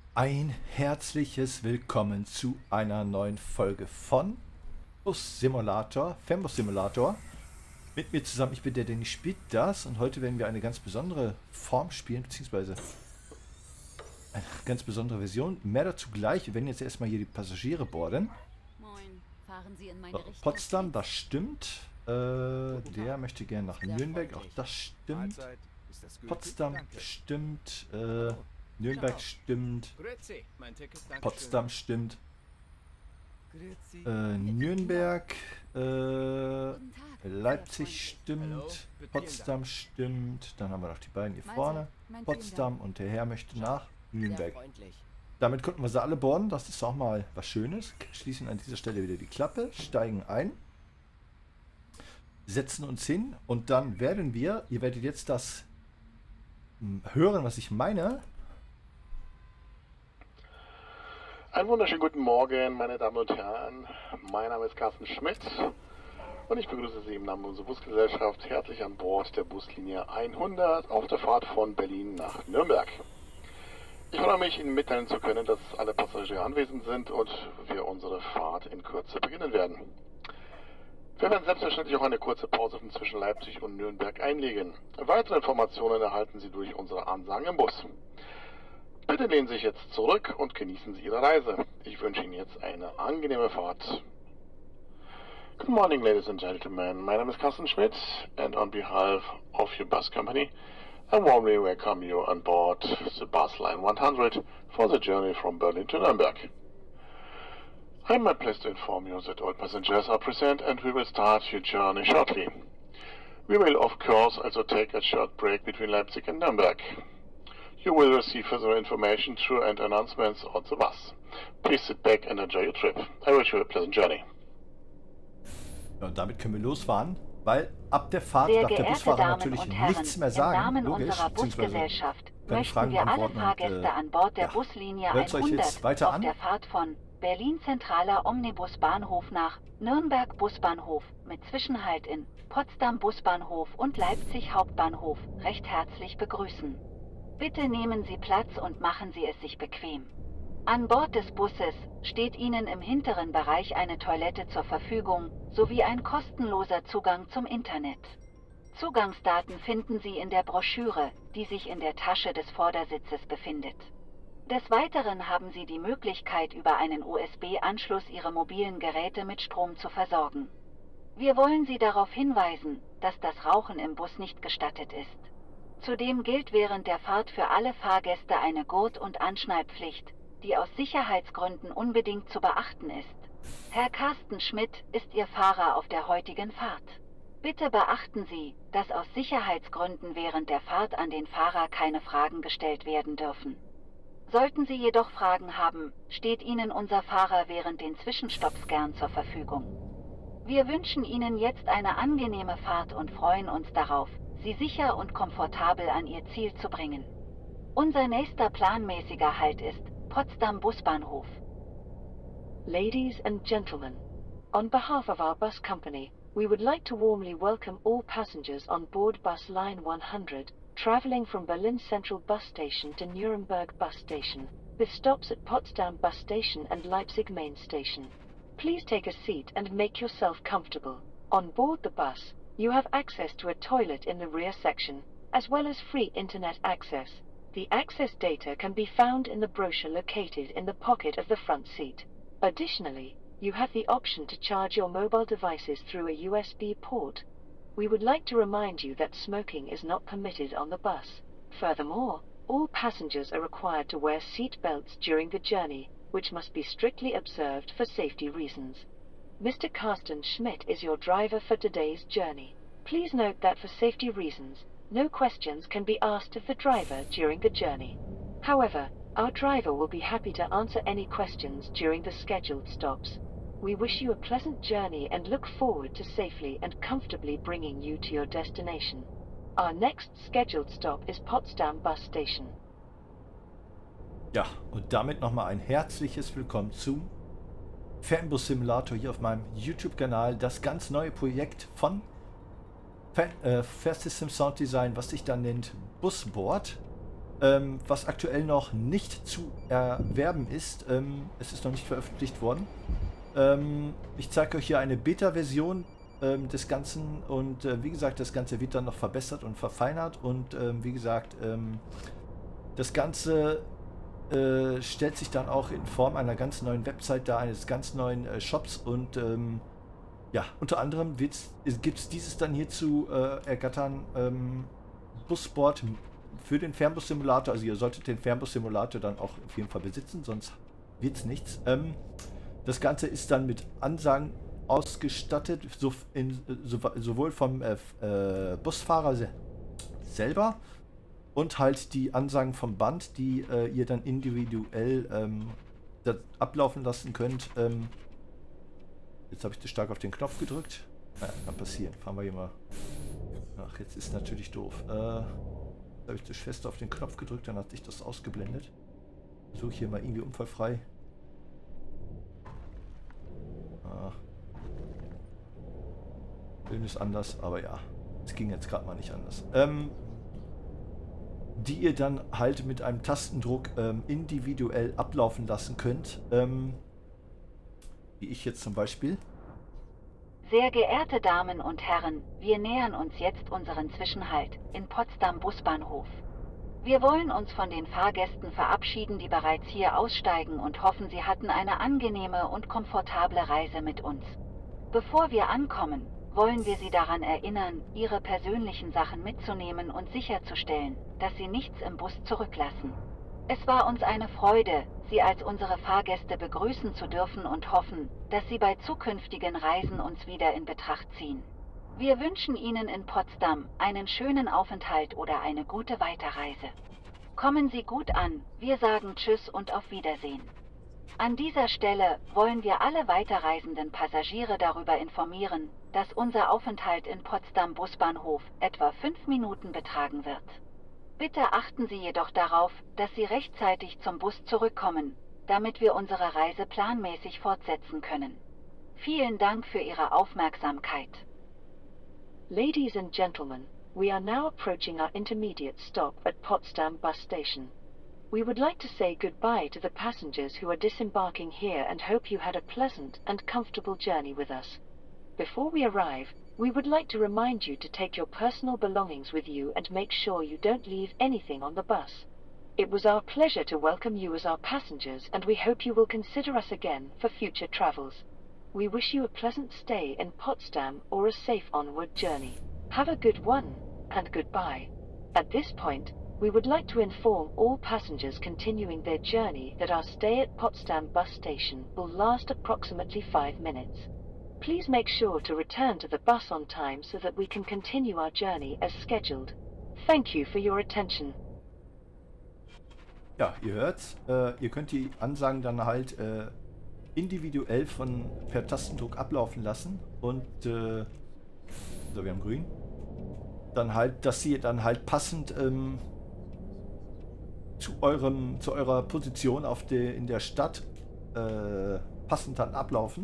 Ein herzliches Willkommen zu einer neuen Folge von Bus Simulator, Fernbus Simulator. Mit mir zusammen, ich bin der Danny spielt das und heute werden wir eine ganz besondere Form spielen, beziehungsweise eine ganz besondere Version. Mehr dazu gleich, wir werden jetzt erstmal hier die Passagiere boarden. Moin, fahren Sie in meine So, Richtung? Potsdam, das stimmt. Der möchte gerne nach Nürnberg, auch das stimmt. Potsdam stimmt. Nürnberg stimmt. Potsdam stimmt. Nürnberg, Guten Tag, Leipzig stimmt. Potsdam stimmt. Dann haben wir noch die beiden hier vorne. Potsdam und der Herr möchte nach Nürnberg. Damit konnten wir sie alle boarden. Das ist auch mal was Schönes. Schließen an dieser Stelle wieder die Klappe, steigen ein, setzen uns hin und dann werden wir, ihr werdet jetzt das hören, was ich meine. Einen wunderschönen guten Morgen, meine Damen und Herren. Mein Name ist Carsten Schmidt und ich begrüße Sie im Namen unserer Busgesellschaft herzlich an Bord der Buslinie 100 auf der Fahrt von Berlin nach Nürnberg. Ich freue mich, Ihnen mitteilen zu können, dass alle Passagiere anwesend sind und wir unsere Fahrt in Kürze beginnen werden. Wir werden selbstverständlich auch eine kurze Pause zwischen Leipzig und Nürnberg einlegen. Weitere Informationen erhalten Sie durch unsere Ansagen im Bus. Bitte lehnen Sie sich jetzt zurück und genießen Sie Ihre Reise. Ich wünsche Ihnen jetzt eine angenehme Fahrt. Good morning, ladies and gentlemen. My name is Carsten Schmidt, and on behalf of your bus company, I warmly welcome you on board the bus line 100 for the journey from Berlin to Nuremberg. I am pleased to inform you that all passengers are present and we will start your journey shortly. We will of course also take a short break between Leipzig and Nuremberg. You will receive further information through and announcements on the bus. Please sit back and enjoy your trip. I wish you a pleasant journey. Ja, und damit können wir losfahren, weil ab der Fahrt Sehr darf der geehrte Busfahrer Damen natürlich und Herren, nichts mehr im sagen, Namen logisch, unserer beziehungsweise Busgesellschaft keine möchten Fragen wir alle beantworten Fahrgäste an Bord der ja, Buslinie hört's euch 100 jetzt weiter auf an. der Fahrt von Berlin Zentraler Omnibusbahnhof nach Nürnberg Busbahnhof mit Zwischenhalt in Potsdam Busbahnhof und Leipzig Hauptbahnhof recht herzlich begrüßen. Bitte nehmen Sie Platz und machen Sie es sich bequem. An Bord des Busses steht Ihnen im hinteren Bereich eine Toilette zur Verfügung sowie ein kostenloser Zugang zum Internet. Zugangsdaten finden Sie in der Broschüre, die sich in der Tasche des Vordersitzes befindet. Des Weiteren haben Sie die Möglichkeit, über einen USB-Anschluss Ihre mobilen Geräte mit Strom zu versorgen. Wir wollen Sie darauf hinweisen, dass das Rauchen im Bus nicht gestattet ist. Zudem gilt während der Fahrt für alle Fahrgäste eine Gurt- und Anschnallpflicht, die aus Sicherheitsgründen unbedingt zu beachten ist. Herr Carsten Schmidt ist Ihr Fahrer auf der heutigen Fahrt. Bitte beachten Sie, dass aus Sicherheitsgründen während der Fahrt an den Fahrer keine Fragen gestellt werden dürfen. Sollten Sie jedoch Fragen haben, steht Ihnen unser Fahrer während den Zwischenstopps gern zur Verfügung. Wir wünschen Ihnen jetzt eine angenehme Fahrt und freuen uns darauf, Sie sicher und komfortabel an Ihr Ziel zu bringen. Unser nächster planmäßiger Halt ist Potsdam Busbahnhof. Ladies and gentlemen, on behalf of our bus company, we would like to warmly welcome all passengers on board bus line 100, traveling from Berlin Central Bus Station to Nuremberg Bus Station, with stops at Potsdam Bus Station and Leipzig Main Station. Please take a seat and make yourself comfortable. On board the bus, you have access to a toilet in the rear section, as well as free internet access. The access data can be found in the brochure located in the pocket of the front seat. Additionally, you have the option to charge your mobile devices through a USB port. We would like to remind you that smoking is not permitted on the bus. Furthermore, all passengers are required to wear seat belts during the journey, which must be strictly observed for safety reasons. Mr. Carsten Schmidt is your driver for today's journey. Please note that for safety reasons, no questions can be asked of the driver during the journey. However, our driver will be happy to answer any questions during the scheduled stops. We wish you a pleasant journey and look forward to safely and comfortably bringing you to your destination. Our next scheduled stop is Potsdam Bus Station. Ja, und damit nochmal ein herzliches Willkommen zum Fernbus Simulator hier auf meinem YouTube-Kanal. Das ganz neue Projekt von Fast System Sound Design, was sich dann nennt Busboard. was aktuell noch nicht zu erwerben ist. Es ist noch nicht veröffentlicht worden. Ich zeige euch hier eine Beta-Version des Ganzen und wie gesagt, das Ganze wird dann noch verbessert und verfeinert und wie gesagt, das Ganze stellt sich dann auch in Form einer ganz neuen Website dar, eines ganz neuen Shops und ja, unter anderem gibt es dieses dann hier zu ergattern, Busboard für den Fernbus-Simulator. Also ihr solltet den Fernbus-Simulator dann auch auf jeden Fall besitzen, sonst wird es nichts. Das Ganze ist dann mit Ansagen ausgestattet, sowohl vom Busfahrer selber und halt die Ansagen vom Band, die ihr dann individuell ablaufen lassen könnt. Jetzt habe ich zu stark auf den Knopf gedrückt. Naja, kann passieren. Fahren wir hier mal. Ach, jetzt ist natürlich doof. Habe ich zu fest auf den Knopf gedrückt, dann hat sich das ausgeblendet. Versuche hier mal irgendwie unfallfrei. Film ist anders, aber ja, es ging jetzt gerade mal nicht anders. Die ihr dann halt mit einem Tastendruck individuell ablaufen lassen könnt. Wie ich jetzt zum Beispiel. Sehr geehrte Damen und Herren, wir nähern uns jetzt unseren Zwischenhalt in Potsdam Busbahnhof. Wir wollen uns von den Fahrgästen verabschieden, die bereits hier aussteigen und hoffen, Sie hatten eine angenehme und komfortable Reise mit uns. Bevor wir ankommen, wollen wir Sie daran erinnern, Ihre persönlichen Sachen mitzunehmen und sicherzustellen, dass Sie nichts im Bus zurücklassen. Es war uns eine Freude, Sie als unsere Fahrgäste begrüßen zu dürfen und hoffen, dass Sie bei zukünftigen Reisen uns wieder in Betracht ziehen. Wir wünschen Ihnen in Potsdam einen schönen Aufenthalt oder eine gute Weiterreise. Kommen Sie gut an, wir sagen Tschüss und auf Wiedersehen. An dieser Stelle wollen wir alle weiterreisenden Passagiere darüber informieren, dass unser Aufenthalt in Potsdam Busbahnhof etwa 5 Minuten betragen wird. Bitte achten Sie jedoch darauf, dass Sie rechtzeitig zum Bus zurückkommen, damit wir unsere Reise planmäßig fortsetzen können. Vielen Dank für Ihre Aufmerksamkeit. Ladies and gentlemen, we are now approaching our intermediate stop at Potsdam bus station. We would like to say goodbye to the passengers who are disembarking here and hope you had a pleasant and comfortable journey with us. Before we arrive, we would like to remind you to take your personal belongings with you and make sure you don't leave anything on the bus. It was our pleasure to welcome you as our passengers, and we hope you will consider us again for future travels. We wish you a pleasant stay in Potsdam or a safe onward journey. Have a good one, and goodbye. At this point, we would like to inform all passengers continuing their journey that our stay at Potsdam bus station will last approximately 5 minutes. Please make sure to return to the bus on time so that we can continue our journey as scheduled. Thank you for your attention. Ja, ihr hört's. Ihr könnt die Ansagen dann halt individuell per Tastendruck ablaufen lassen. Und so, wir haben grün. Dann halt, dass sie dann halt passend zu eurer Position in der Stadt passend dann ablaufen.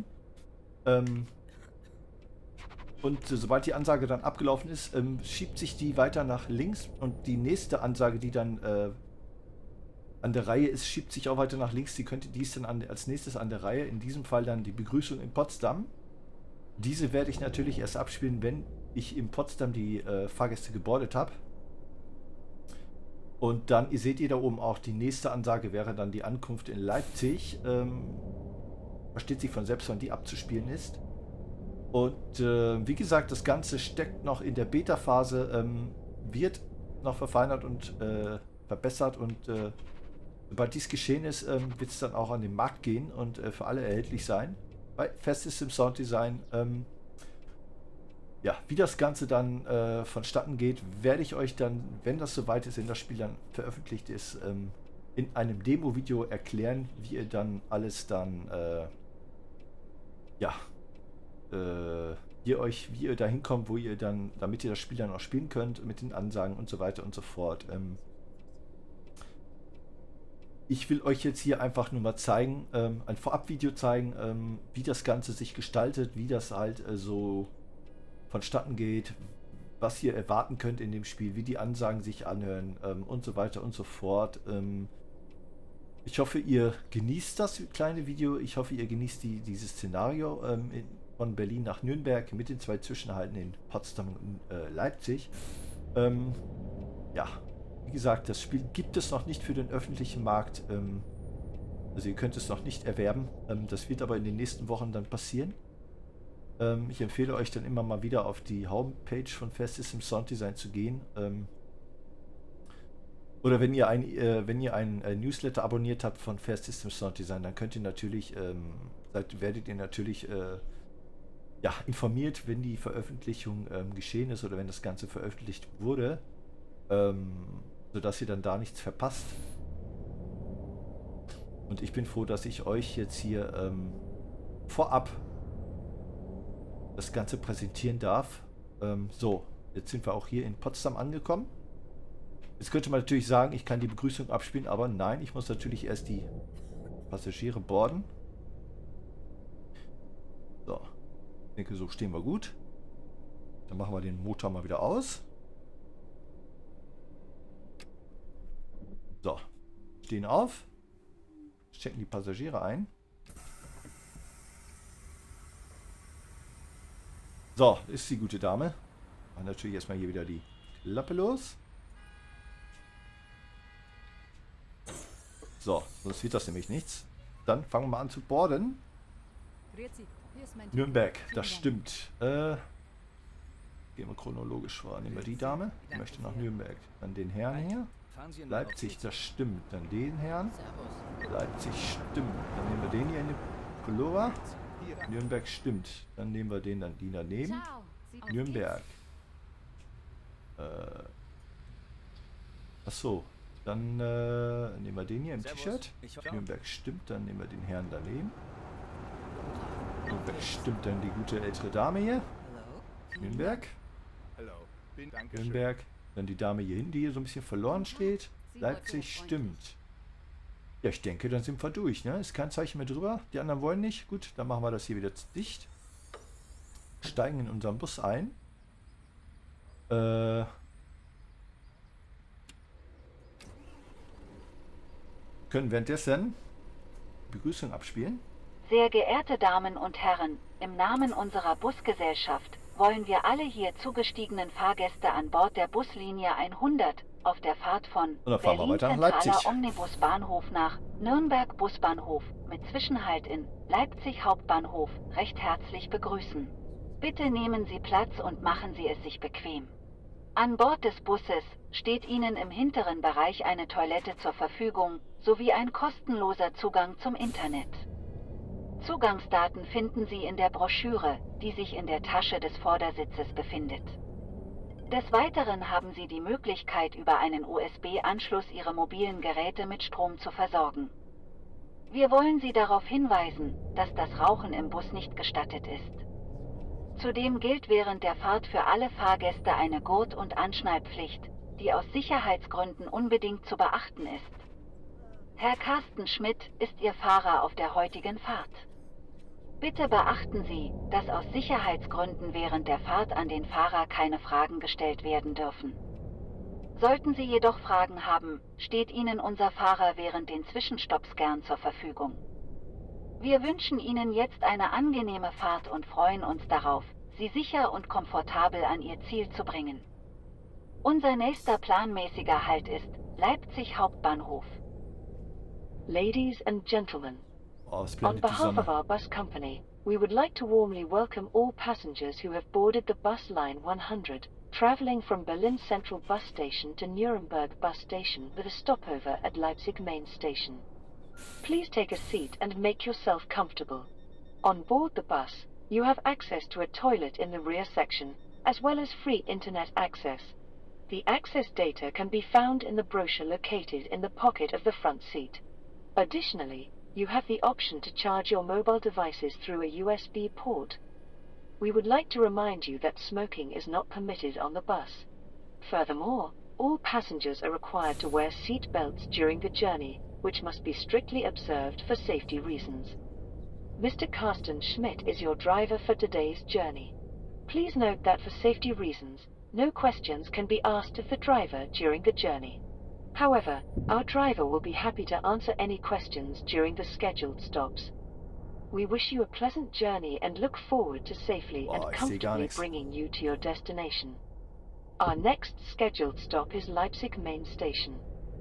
Und sobald die Ansage dann abgelaufen ist, schiebt sich die weiter nach links und die nächste Ansage, die dann an der Reihe ist, schiebt sich auch weiter nach links. Die ist dann als nächstes an der Reihe. In diesem Fall dann die Begrüßung in Potsdam. Diese werde ich natürlich erst abspielen, wenn ich in Potsdam die Fahrgäste gebordet habe. Und dann, ihr seht da oben auch, die nächste Ansage wäre dann die Ankunft in Leipzig. Versteht sich von selbst, wann die abzuspielen ist. Und wie gesagt, das Ganze steckt noch in der Beta-Phase, wird noch verfeinert und verbessert und sobald dies geschehen ist, wird es dann auch an den Markt gehen und für alle erhältlich sein. Bei Festsystem Sound Design. Ja, wie das Ganze dann vonstatten geht, werde ich euch dann, wenn das soweit ist, wenn das Spiel dann veröffentlicht ist, in einem Demo-Video erklären, wie ihr dann alles dann wie ihr da hinkommt, wo ihr dann, damit ihr das Spiel dann auch spielen könnt, mit den Ansagen und so weiter und so fort. Ich will euch jetzt hier einfach nur mal zeigen, ein Vorabvideo zeigen, wie das Ganze sich gestaltet, wie das halt so vonstatten geht, was ihr erwarten könnt in dem Spiel, wie die Ansagen sich anhören und so weiter und so fort. Ich hoffe, ihr genießt das kleine Video. Ich hoffe, ihr genießt dieses Szenario von Berlin nach Nürnberg mit den 2 Zwischenhalten in Potsdam und Leipzig. Ja, wie gesagt, das Spiel gibt es noch nicht für den öffentlichen Markt. Also ihr könnt es noch nicht erwerben. Das wird aber in den nächsten Wochen dann passieren. Ich empfehle euch dann immer mal wieder auf die Homepage von Fair Systems Sound Design zu gehen. Oder wenn ihr ein Newsletter abonniert habt von Fair Systems Sound Design, dann könnt ihr natürlich, werdet ihr natürlich ja, informiert, wenn die Veröffentlichung geschehen ist oder wenn das Ganze veröffentlicht wurde, sodass ihr dann da nichts verpasst. Und ich bin froh, dass ich euch jetzt hier vorab das Ganze präsentieren darf. So, jetzt sind wir auch hier in Potsdam angekommen. Jetzt könnte man natürlich sagen, ich kann die Begrüßung abspielen, aber nein, ich muss natürlich erst die Passagiere boarden. So, ich denke, so stehen wir gut. Dann machen wir den Motor mal wieder aus. So, stehen auf. Checken die Passagiere ein. So, ist die gute Dame. Machen natürlich erstmal hier wieder die Klappe los. So, sonst wird das nämlich nichts. Dann fangen wir mal an zu boarden. Nürnberg, das stimmt. Gehen wir chronologisch vor. Nehmen wir die Dame. Ich möchte nach Nürnberg. Dann den Herrn hier. Leipzig, das stimmt. Dann den Herrn. Leipzig stimmt. Dann nehmen wir den hier in den Pullover. Nürnberg stimmt. Dann nehmen wir den dann die daneben. Nürnberg. Achso. Dann nehmen wir den hier im T-Shirt. Nürnberg stimmt. Dann nehmen wir den Herrn daneben. Nürnberg stimmt. Dann die gute ältere Dame hier. Nürnberg. Nürnberg. Dann die Dame hier hinten, die hier so ein bisschen verloren steht. Leipzig stimmt. Ja, ich denke, dann sind wir durch, ne? Ist kein Zeichen mehr drüber. Die anderen wollen nicht. Gut, dann machen wir das hier wieder dicht. Steigen in unseren Bus ein. Können währenddessen Begrüßung abspielen. Sehr geehrte Damen und Herren, im Namen unserer Busgesellschaft wollen wir alle hier zugestiegenen Fahrgäste an Bord der Buslinie 100 auf der Fahrt von Berlin Zentraler Omnibusbahnhof nach Nürnberg Busbahnhof mit Zwischenhalt in Leipzig Hauptbahnhof recht herzlich begrüßen. Bitte nehmen Sie Platz und machen Sie es sich bequem. An Bord des Busses steht Ihnen im hinteren Bereich eine Toilette zur Verfügung sowie ein kostenloser Zugang zum Internet. Zugangsdaten finden Sie in der Broschüre, die sich in der Tasche des Vordersitzes befindet. Des Weiteren haben Sie die Möglichkeit, über einen USB-Anschluss Ihre mobilen Geräte mit Strom zu versorgen. Wir wollen Sie darauf hinweisen, dass das Rauchen im Bus nicht gestattet ist. Zudem gilt während der Fahrt für alle Fahrgäste eine Gurt- und Anschnallpflicht, die aus Sicherheitsgründen unbedingt zu beachten ist. Herr Carsten Schmidt ist Ihr Fahrer auf der heutigen Fahrt. Bitte beachten Sie, dass aus Sicherheitsgründen während der Fahrt an den Fahrer keine Fragen gestellt werden dürfen. Sollten Sie jedoch Fragen haben, steht Ihnen unser Fahrer während den Zwischenstopps gern zur Verfügung. Wir wünschen Ihnen jetzt eine angenehme Fahrt und freuen uns darauf, Sie sicher und komfortabel an Ihr Ziel zu bringen. Unser nächster planmäßiger Halt ist Leipzig Hauptbahnhof. Ladies and gentlemen, on blendet die behalf of Sonne. our bus company, we would like to warmly welcome all passengers who have boarded the bus line 100, traveling from Berlin Central Bus Station to Nuremberg Bus Station with a stopover at Leipzig Main Station. Please take a seat and make yourself comfortable. On board the bus, you have access to a toilet in the rear section, as well as free internet access. The access data can be found in the brochure located in the pocket of the front seat. Additionally, you have the option to charge your mobile devices through a USB port. We would like to remind you that smoking is not permitted on the bus. Furthermore, all passengers are required to wear seat belts during the journey, which must be strictly observed for safety reasons. Mr. Carsten Schmidt is your driver for today's journey. Please note that for safety reasons, no questions can be asked of the driver during the journey. However, our driver will be happy to answer any questions during the scheduled stops. We wish you a pleasant journey and look forward to safely and ich sehe gar comfortably nichts. bringing you to your destination. Our next scheduled stop is Leipzig Main Station.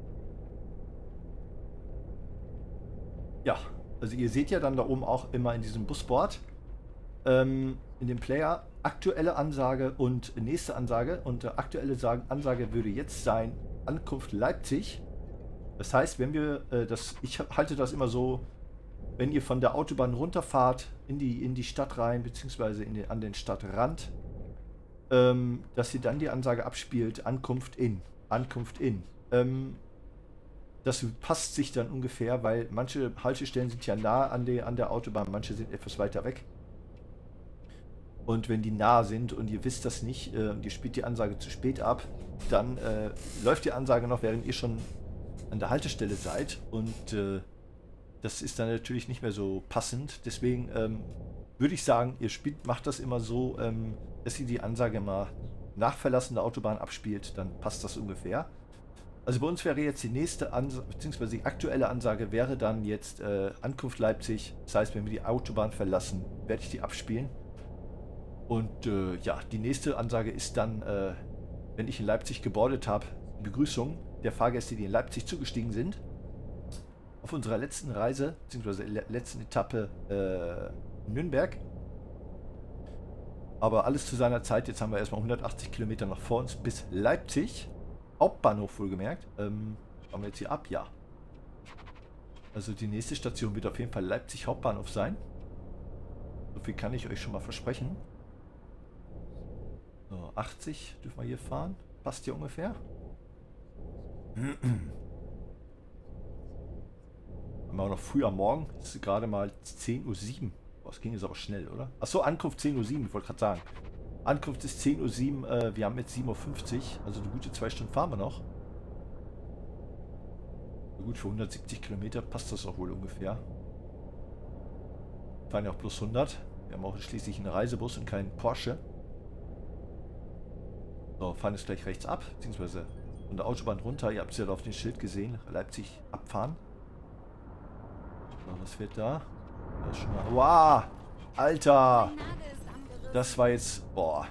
Ja, also ihr seht ja dann da oben auch immer in diesem Busboard, in dem Player, aktuelle Ansage und nächste Ansage. Und aktuelle Ansage würde jetzt sein, Ankunft Leipzig. Das heißt, wenn wir, ich halte das immer so, wenn ihr von der Autobahn runterfahrt, in die Stadt rein, beziehungsweise an den Stadtrand, dass ihr dann die Ansage abspielt, Ankunft in. Ankunft in. Das passt sich dann ungefähr, weil manche Haltestellen sind ja nah an der Autobahn, manche sind etwas weiter weg. Und wenn die nah sind und ihr wisst das nicht und ihr spielt die Ansage zu spät ab, dann läuft die Ansage noch, während ihr schon an der Haltestelle seid. Und das ist dann natürlich nicht mehr so passend. Deswegen würde ich sagen, macht das immer so, dass ihr die Ansage mal nach Verlassen der Autobahn abspielt, dann passt das ungefähr. Also bei uns wäre jetzt die nächste Ansage, beziehungsweise die aktuelle Ansage wäre dann jetzt Ankunft Leipzig. Das heißt, wenn wir die Autobahn verlassen, werde ich die abspielen. Und ja, die nächste Ansage ist dann, wenn ich in Leipzig gebordet habe, Begrüßung der Fahrgäste, die in Leipzig zugestiegen sind. Auf unserer letzten Reise, beziehungsweise letzten Etappe Nürnberg. Aber alles zu seiner Zeit. Jetzt haben wir erstmal 180 Kilometer noch vor uns bis Leipzig. Hauptbahnhof wohlgemerkt. Fahren wir jetzt hier ab? Ja. Also die nächste Station wird auf jeden Fall Leipzig Hauptbahnhof sein. So viel kann ich euch schon mal versprechen. So, 80 dürfen wir hier fahren. Passt hier ungefähr. Haben wir auch noch früh am Morgen. Es ist gerade mal 10:07 Uhr. Boah, das ging jetzt aber schnell, oder? Achso, Ankunft 10:07 Uhr, ich wollte gerade sagen. Ankunft ist 10:07 Uhr, wir haben jetzt 7:50 Uhr, also eine gute 2 Stunden fahren wir noch. Gut, für 170 Kilometer passt das auch wohl ungefähr. Wir fahren ja auch plus 100. Wir haben auch schließlich einen Reisebus und keinen Porsche. So, fahren jetzt gleich rechts ab, beziehungsweise von der Autobahn runter. Ihr habt es ja auf dem Schild gesehen, Leipzig abfahren. So, was fährt da? Da ist schon mal... Wow! Alter! Das war jetzt... Boah.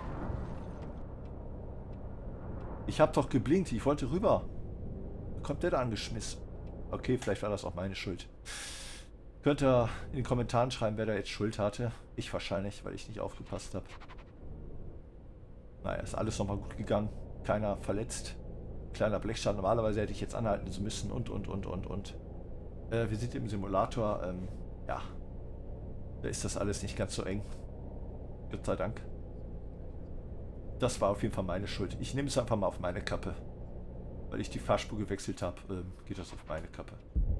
Ich habe doch geblinkt. Ich wollte rüber. Da kommt der da angeschmissen. Okay, vielleicht war das auch meine Schuld. Könnt ihr in den Kommentaren schreiben, wer da jetzt Schuld hatte. Ich wahrscheinlich, weil ich nicht aufgepasst habe. Naja, ist alles nochmal gut gegangen. Keiner verletzt. Kleiner Blechschaden. Normalerweise hätte ich jetzt anhalten müssen und. Wir sind im Simulator. Ja. Da ist das alles nicht ganz so eng. Gott sei Dank. Das war auf jeden Fall meine Schuld. Ich nehme es einfach mal auf meine Kappe. Weil ich die Fahrspur gewechselt habe, geht das auf meine Kappe.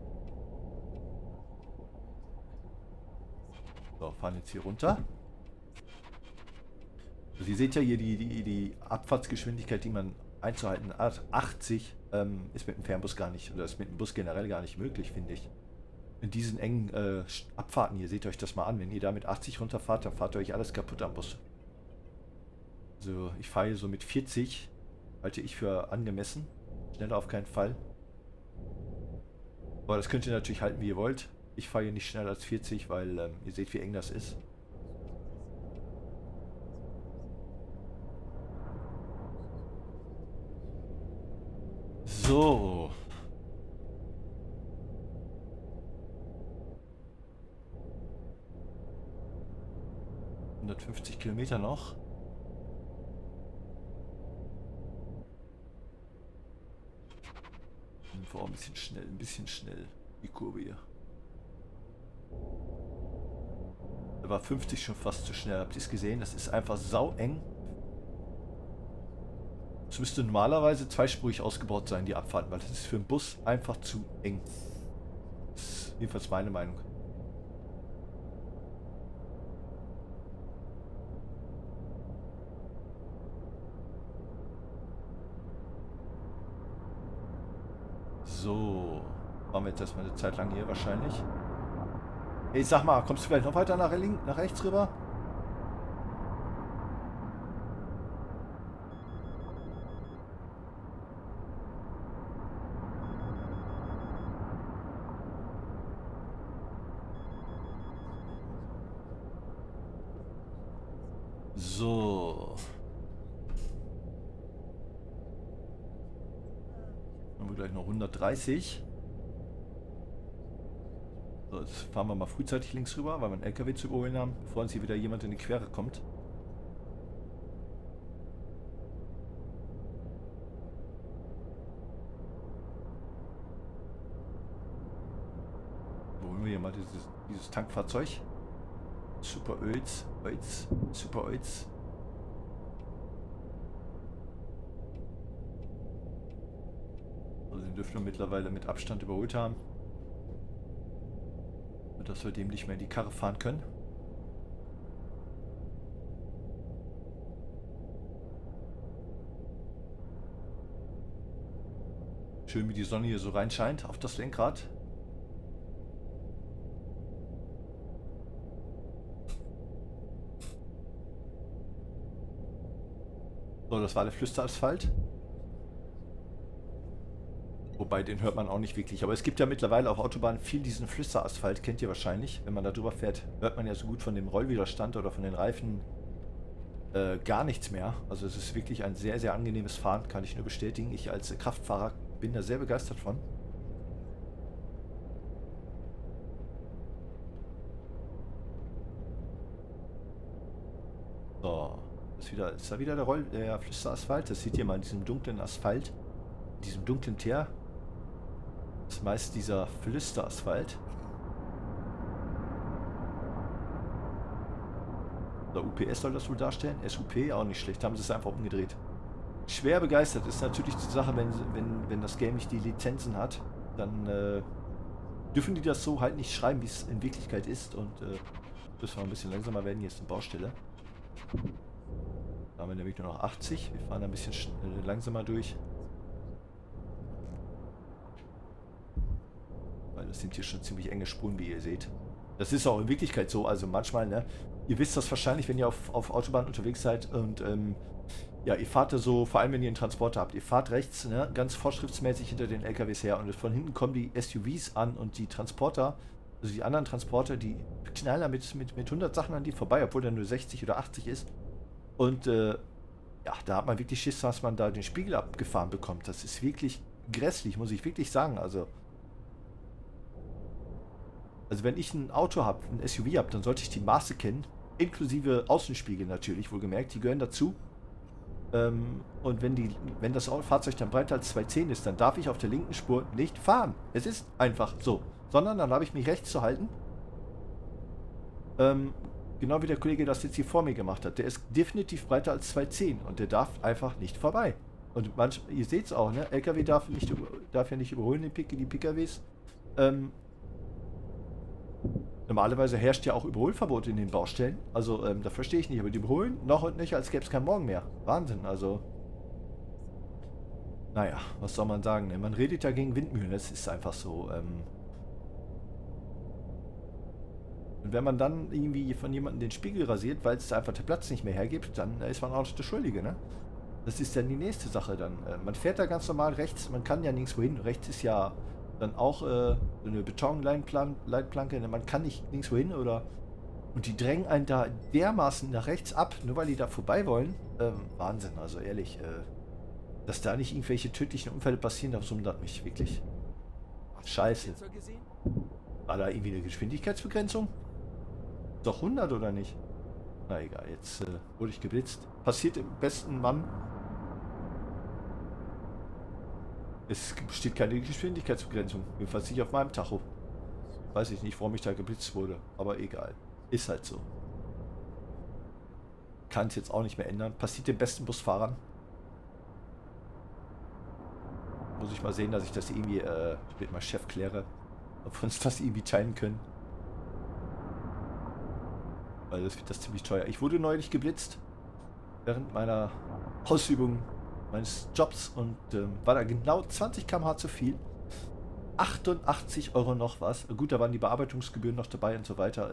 So, fahren jetzt hier runter. Also ihr seht ja hier die Abfahrtsgeschwindigkeit, die man einzuhalten hat. 80 ist mit dem Fernbus gar nicht, oder ist mit dem Bus generell gar nicht möglich, finde ich. In diesen engen Abfahrten hier, seht euch das mal an. Wenn ihr da mit 80 runterfahrt, dann fahrt ihr euch alles kaputt am Bus. Also ich fahre hier so mit 40, halte ich für angemessen. Schneller auf keinen Fall. Aber das könnt ihr natürlich halten, wie ihr wollt. Ich fahre hier nicht schneller als 40, weil ihr seht, wie eng das ist. So. ...150 Kilometer noch. War ein bisschen schnell, die Kurve hier. Da war 50 schon fast zu schnell. Habt ihr es gesehen? Das ist einfach sau eng. Es müsste normalerweise zweispurig ausgebaut sein, die Abfahrt, weil das ist für einen Bus einfach zu eng. Das ist jedenfalls meine Meinung. So, waren wir jetzt erstmal eine Zeit lang hier wahrscheinlich. Hey, sag mal, kommst du vielleicht noch weiter nach rechts rüber? So. Haben wir gleich noch 130. So, jetzt fahren wir mal frühzeitig links rüber, weil wir einen LKW zu überholen haben, bevor uns hier wieder jemand in die Quere kommt. Holen wir hier mal dieses Tankfahrzeug. Super Öls, Super Öls. Also den dürften wir mittlerweile mit Abstand überholt haben. Dass wir dem nicht mehr in die Karre fahren können. Schön, wie die Sonne hier so reinscheint auf das Lenkrad. So, das war der Flüsterasphalt. Wobei, den hört man auch nicht wirklich. Aber es gibt ja mittlerweile auf Autobahnen viel diesen Flüsterasphalt. Kennt ihr wahrscheinlich. Wenn man da drüber fährt, hört man ja so gut von dem Rollwiderstand oder von den Reifen gar nichts mehr. Also es ist wirklich ein sehr, sehr angenehmes Fahren. Kann ich nur bestätigen. Ich als Kraftfahrer bin da sehr begeistert von. So. Ist da wieder der Flüsterasphalt. Das seht ihr mal in diesem dunklen Asphalt. In diesem dunklen Teer. Das ist meist dieser Flüsterasphalt. Der UPS soll das wohl darstellen. SUP, auch nicht schlecht. Haben sie es einfach umgedreht. Schwer begeistert ist natürlich die Sache, wenn das Game nicht die Lizenzen hat. Dann dürfen die das so halt nicht schreiben, wie es in Wirklichkeit ist. Und müssen wir ein bisschen langsamer werden. Hier ist eine Baustelle. Da haben wir nämlich nur noch 80. Wir fahren ein bisschen langsamer durch. Weil das sind hier schon ziemlich enge Spuren, wie ihr seht. Das ist auch in Wirklichkeit so. Also manchmal, ne? Ihr wisst das wahrscheinlich, wenn ihr auf Autobahn unterwegs seid und ja, ihr fahrt da so, vor allem wenn ihr einen Transporter habt, ihr fahrt rechts, ne, ganz vorschriftsmäßig hinter den LKWs her und von hinten kommen die SUVs an und die Transporter, also die anderen Transporter, die knallen da mit 100 Sachen an die vorbei, obwohl der nur 60 oder 80 ist. Und ja, da hat man wirklich Schiss, dass man da den Spiegel abgefahren bekommt. Das ist wirklich grässlich, muss ich wirklich sagen. Also wenn ich ein Auto habe, ein SUV habe, dann sollte ich die Maße kennen, inklusive Außenspiegel natürlich, wohlgemerkt, die gehören dazu. Und wenn das Fahrzeug dann breiter als 210 ist, dann darf ich auf der linken Spur nicht fahren. Es ist einfach so. Sondern dann habe ich mich rechts zu halten. Genau wie der Kollege das jetzt hier vor mir gemacht hat. Der ist definitiv breiter als 210 und der darf einfach nicht vorbei. Und ihr seht es auch, ne? LKW darf ja nicht überholen, die PKWs. Normalerweise herrscht ja auch Überholverbot in den Baustellen. Also, da verstehe ich nicht. Aber die überholen noch und nicht, als gäbe es keinen Morgen mehr. Wahnsinn, also. Naja, was soll man sagen? Ne? Man redet ja gegen Windmühlen, das ist einfach so. Und wenn man dann irgendwie von jemandem den Spiegel rasiert, weil es einfach der Platz nicht mehr hergibt, dann ist man auch der Schuldige, ne? Das ist dann die nächste Sache dann. Man fährt da ganz normal rechts, man kann ja nirgendwo hin. Rechts ist ja dann auch so eine Betonleitplanke, man kann nicht nirgendwo hin oder. Und die drängen einen da dermaßen nach rechts ab, nur weil die da vorbei wollen. Wahnsinn, also ehrlich. Dass da nicht irgendwelche tödlichen Unfälle passieren, das wundert mich wirklich. Scheiße. War da irgendwie eine Geschwindigkeitsbegrenzung? Doch 100 oder nicht? Na egal, jetzt wurde ich geblitzt. Passiert im besten Mann. Es besteht keine Geschwindigkeitsbegrenzung. Jedenfalls nicht auf meinem Tacho. Weiß ich nicht, warum ich da geblitzt wurde. Aber egal. Ist halt so. Kann es jetzt auch nicht mehr ändern. Passiert den besten Busfahrern. Muss ich mal sehen, dass ich das irgendwie mit meinem Chef kläre. Ob wir uns das irgendwie teilen können. Weil das wird das ziemlich teuer. Ich wurde neulich geblitzt. Während meiner Ausübung meines Jobs und war da genau 20 km/h zu viel. 88 Euro noch was. Gut, da waren die Bearbeitungsgebühren noch dabei und so weiter.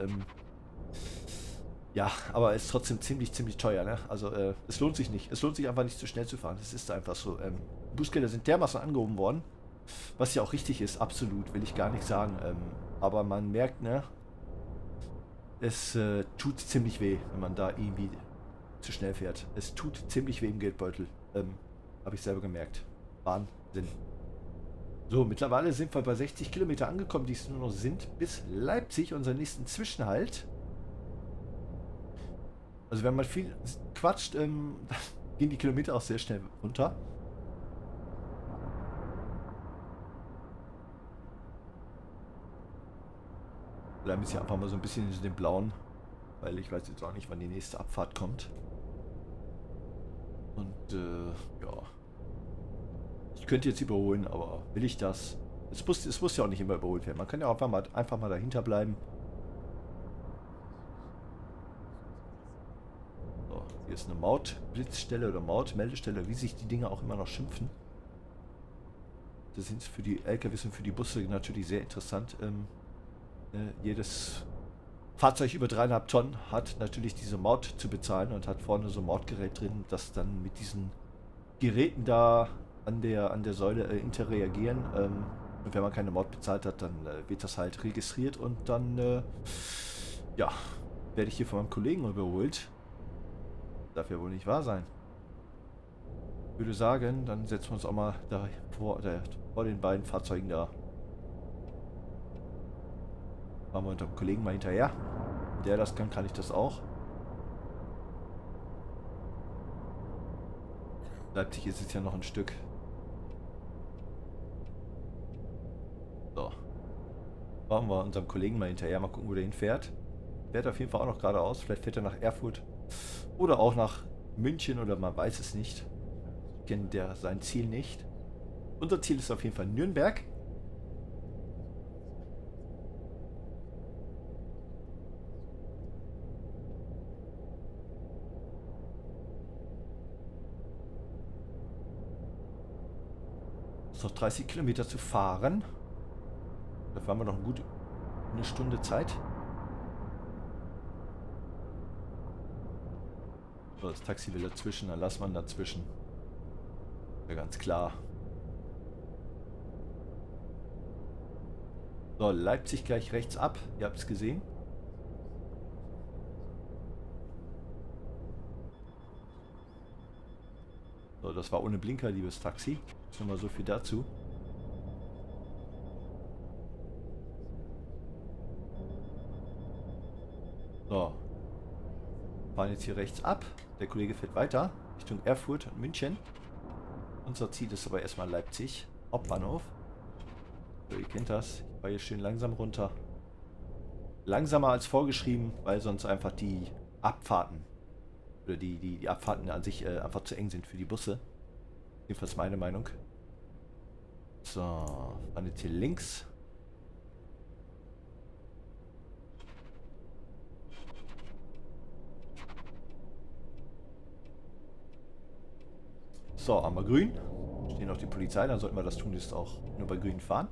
Ja, aber ist trotzdem ziemlich teuer, ne? Also es lohnt sich nicht. Es lohnt sich einfach nicht zu schnell zu fahren. Das ist einfach so. Bußgelder sind dermaßen angehoben worden. Was ja auch richtig ist, absolut, will ich gar nicht sagen. Aber man merkt, ne? Es tut ziemlich weh, wenn man da irgendwie zu schnell fährt. Es tut ziemlich weh im Geldbeutel. Habe ich selber gemerkt. Wahnsinn. So, mittlerweile sind wir bei 60 Kilometer angekommen, die es nur noch sind, bis Leipzig, unseren nächsten Zwischenhalt. Also wenn man viel quatscht, gehen die Kilometer auch sehr schnell runter. Bleiben jetzt hier einfach mal so ein bisschen in den Blauen, weil ich weiß jetzt auch nicht, wann die nächste Abfahrt kommt. Und ja. Ich könnte jetzt überholen, aber will ich das? Es muss ja auch nicht immer überholt werden. Man kann ja auch einfach mal dahinter bleiben. So, hier ist eine Mautblitzstelle oder Mautmeldestelle, wie sich die Dinge auch immer noch schimpfen. Das sind für die LKWs und für die Busse natürlich sehr interessant. Jedes Fahrzeug über 3,5 Tonnen hat natürlich diese Maut zu bezahlen und hat vorne so ein Mautgerät drin, das dann mit diesen Geräten da an der Säule interreagieren. Und wenn man keine Maut bezahlt hat, dann wird das halt registriert und dann ja, werde ich hier von meinem Kollegen überholt. Darf ja wohl nicht wahr sein. Ich würde sagen, dann setzen wir uns auch mal da vor den beiden Fahrzeugen da. Machen wir unter dem Kollegen mal hinterher. Wenn der das kann ich das auch. Leipzig ist jetzt ja noch ein Stück. So. Machen wir unserem Kollegen mal hinterher. Mal gucken, wo der hinfährt. Fährt auf jeden Fall auch noch geradeaus. Vielleicht fährt er nach Erfurt. Oder auch nach München oder man weiß es nicht. Kennt der sein Ziel nicht. Unser Ziel ist auf jeden Fall Nürnberg. Noch 30 Kilometer zu fahren. Da fahren wir noch eine Stunde Zeit. So, das Taxi will dazwischen, dann lassen wir ihn dazwischen. Ja, ganz klar. So, Leipzig gleich rechts ab. Ihr habt es gesehen. So, das war ohne Blinker, liebes Taxi. Nur mal so viel dazu. So. Fahren jetzt hier rechts ab. Der Kollege fährt weiter Richtung Erfurt und München. Unser Ziel ist aber erstmal Leipzig. Hauptbahnhof. So, ihr kennt das. Ich fahre hier schön langsam runter. Langsamer als vorgeschrieben, weil sonst einfach die Abfahrten oder die Abfahrten an sich einfach zu eng sind für die Busse. Jedenfalls meine Meinung. So, fahren jetzt hier links. So, haben wir grün. Stehen noch die Polizei, dann sollten wir das tun, ist auch nur bei grün fahren.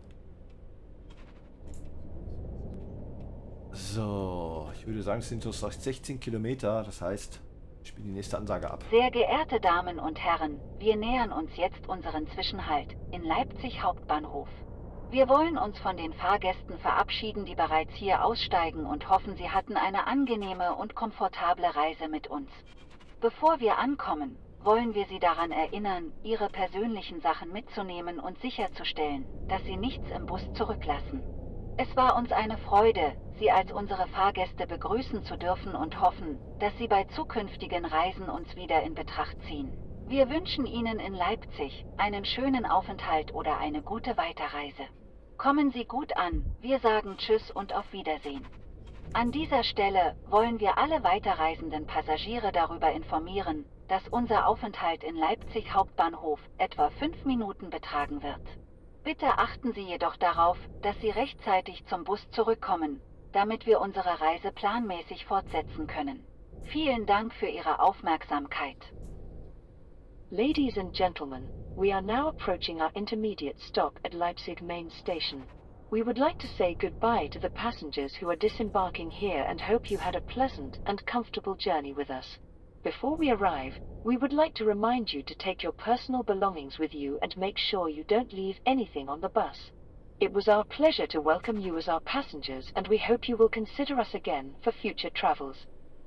So, ich würde sagen, es sind so 16 Kilometer, das heißt, ich spiele die nächste Ansage ab. Sehr geehrte Damen und Herren, wir nähern uns jetzt unseren Zwischenhalt in Leipzig Hauptbahnhof. Wir wollen uns von den Fahrgästen verabschieden, die bereits hier aussteigen und hoffen, Sie hatten eine angenehme und komfortable Reise mit uns. Bevor wir ankommen, wollen wir Sie daran erinnern, Ihre persönlichen Sachen mitzunehmen und sicherzustellen, dass Sie nichts im Bus zurücklassen. Es war uns eine Freude, Sie als unsere Fahrgäste begrüßen zu dürfen und hoffen, dass Sie bei zukünftigen Reisen uns wieder in Betracht ziehen. Wir wünschen Ihnen in Leipzig einen schönen Aufenthalt oder eine gute Weiterreise. Kommen Sie gut an, wir sagen Tschüss und auf Wiedersehen. An dieser Stelle wollen wir alle weiterreisenden Passagiere darüber informieren, dass unser Aufenthalt in Leipzig Hauptbahnhof etwa 5 Minuten betragen wird. Bitte achten Sie jedoch darauf, dass Sie rechtzeitig zum Bus zurückkommen, damit wir unsere Reise planmäßig fortsetzen können. Vielen Dank für Ihre Aufmerksamkeit. Ladies and gentlemen, we are now approaching our intermediate stop at Leipzig Main Station. We would like to say goodbye to the passengers who are disembarking here and hope you had a pleasant and comfortable journey with us. Before we arrive, we would like to remind you to take your personal belongings with you and make sure you don't leave anything on the bus. It was our pleasure to welcome you as our passengers, and we hope you will consider us again for future travels.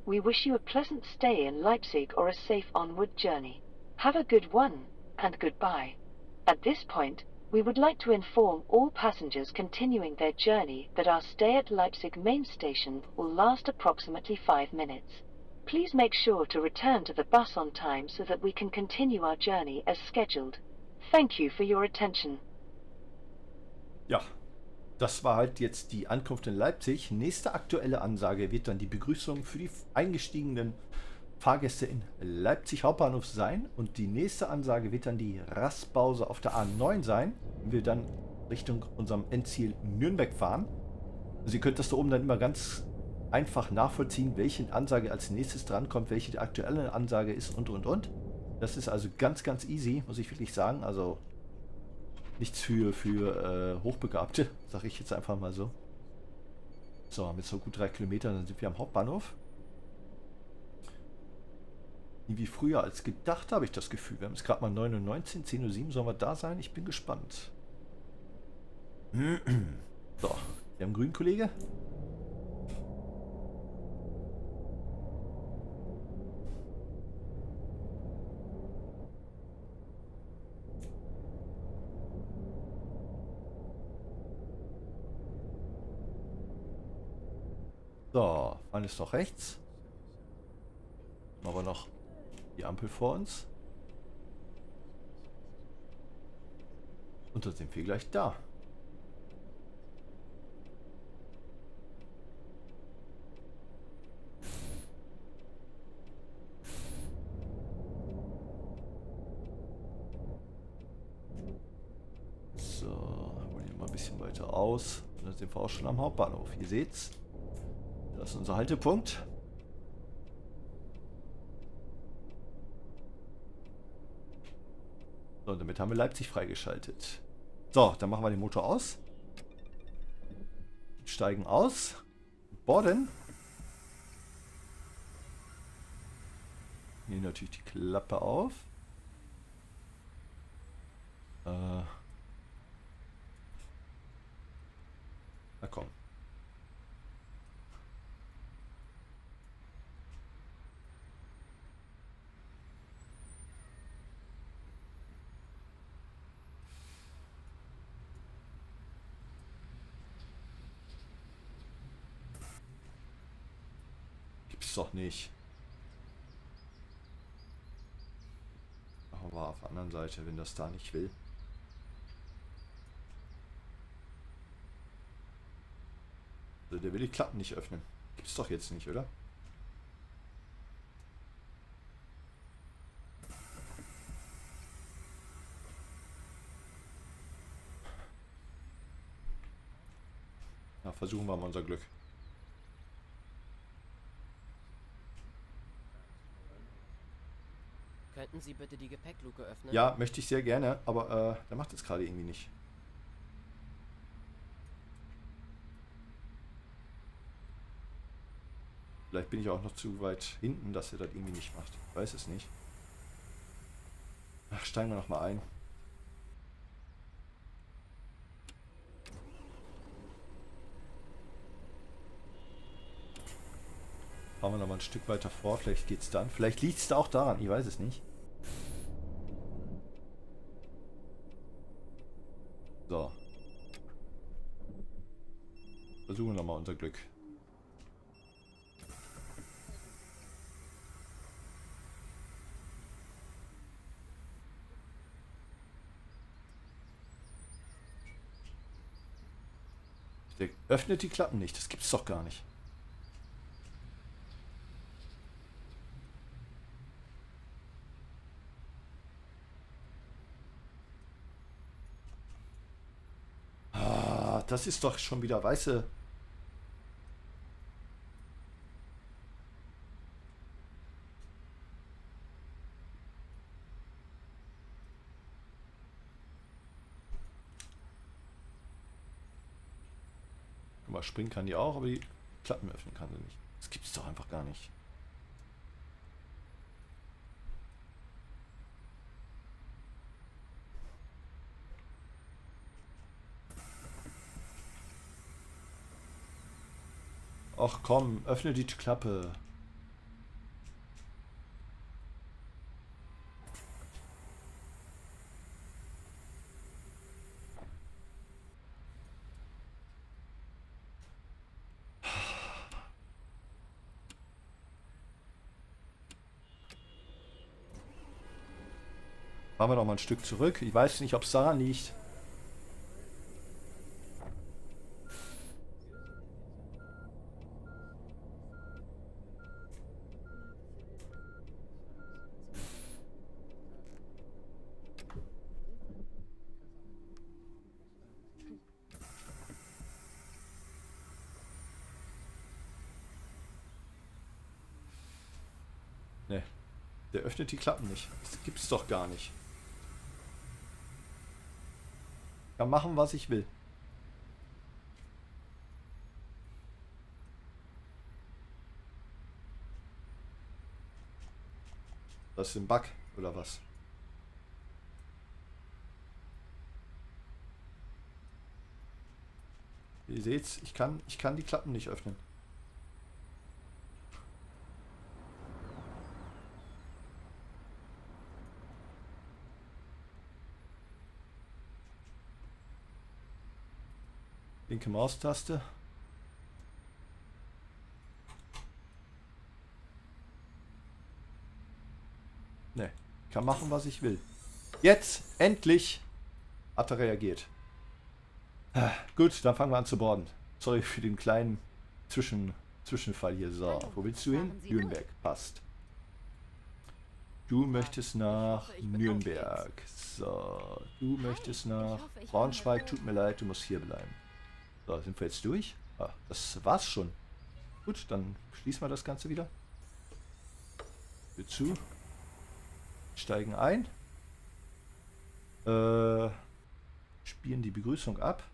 We wish you a pleasant stay in Leipzig or a safe onward journey. Have a good one, and goodbye. At this point, we would like to inform all passengers continuing their journey that our stay at Leipzig main station will last approximately 5 minutes. Please make sure to return to the bus on time so that we can continue our journey as scheduled. Thank you for your attention. Ja, das war halt jetzt die Ankunft in Leipzig. Nächste aktuelle Ansage wird dann die Begrüßung für die eingestiegenen Fahrgäste in Leipzig Hauptbahnhof sein. Und die nächste Ansage wird dann die Rastpause auf der A9 sein, wenn wir dann Richtung unserem Endziel Nürnberg fahren. Also ihr könnt das da oben dann immer ganz einfach nachvollziehen, welche Ansage als nächstes drankommt, welche die aktuelle Ansage ist und. Das ist also ganz, ganz easy, muss ich wirklich sagen. Also nichts für Hochbegabte, sage ich jetzt einfach mal so. So, haben jetzt so gut 3 Kilometer, dann sind wir am Hauptbahnhof. Wie früher als gedacht, habe ich das Gefühl. Wir haben jetzt gerade mal 9:19 10:07 sollen wir da sein? Ich bin gespannt. So, wir haben einen grünen Kollege. So, fahren jetzt noch rechts. Haben wir noch die Ampel vor uns. Und dann sind wir gleich da. So, holen wir mal ein bisschen weiter aus. Und dann sind wir auch schon am Hauptbahnhof. Ihr seht's. Das ist unser Haltepunkt. So, und damit haben wir Leipzig freigeschaltet. So, dann machen wir den Motor aus. Steigen aus. Borden. Hier natürlich die Klappe auf. Na komm. Gibt's doch nicht. Aber auf der anderen Seite, wenn das da nicht will. Also der will die Klappen nicht öffnen. Gibt's doch jetzt nicht, oder? Na, versuchen wir mal unser Glück. Könnten Sie bitte die Gepäckluke öffnen? Ja, möchte ich sehr gerne, aber der macht es gerade irgendwie nicht. Vielleicht bin ich auch noch zu weit hinten, dass er das irgendwie nicht macht. Ich weiß es nicht. Ach, steigen wir noch mal ein. Fahren wir noch mal ein Stück weiter vor, vielleicht geht's dann. Vielleicht liegt es da auch daran, ich weiß es nicht. So. Versuchen wir nochmal unser Glück. Der öffnet die Klappen nicht, das gibt's doch gar nicht. Das ist doch schon wieder weiße. Guck mal, springen kann die auch, aber die Klappen öffnen kann sie nicht. Das gibt es doch einfach gar nicht. Ach komm, öffne die Klappe. Fahren wir noch mal ein Stück zurück. Ich weiß nicht, ob es daran liegt. Ne, der öffnet die Klappen nicht. Das gibt's doch gar nicht. Ich kann machen, was ich will. Das ist ein Bug, oder was? Ihr seht's, ich kann die Klappen nicht öffnen. Linke Maustaste. Ne, kann machen, was ich will. Jetzt, endlich, hat er reagiert. Gut, dann fangen wir an zu boarden. Sorry für den kleinen Zwischenfall hier. So, wo willst du hin? Nürnberg, passt. Du möchtest nach Nürnberg. So, du möchtest nach Braunschweig. Tut mir leid, du musst hier bleiben. So, sind wir jetzt durch? Ah, das war's schon. Gut, dann schließen wir das Ganze wieder. Tür zu. Steigen ein. Spielen die Begrüßung ab.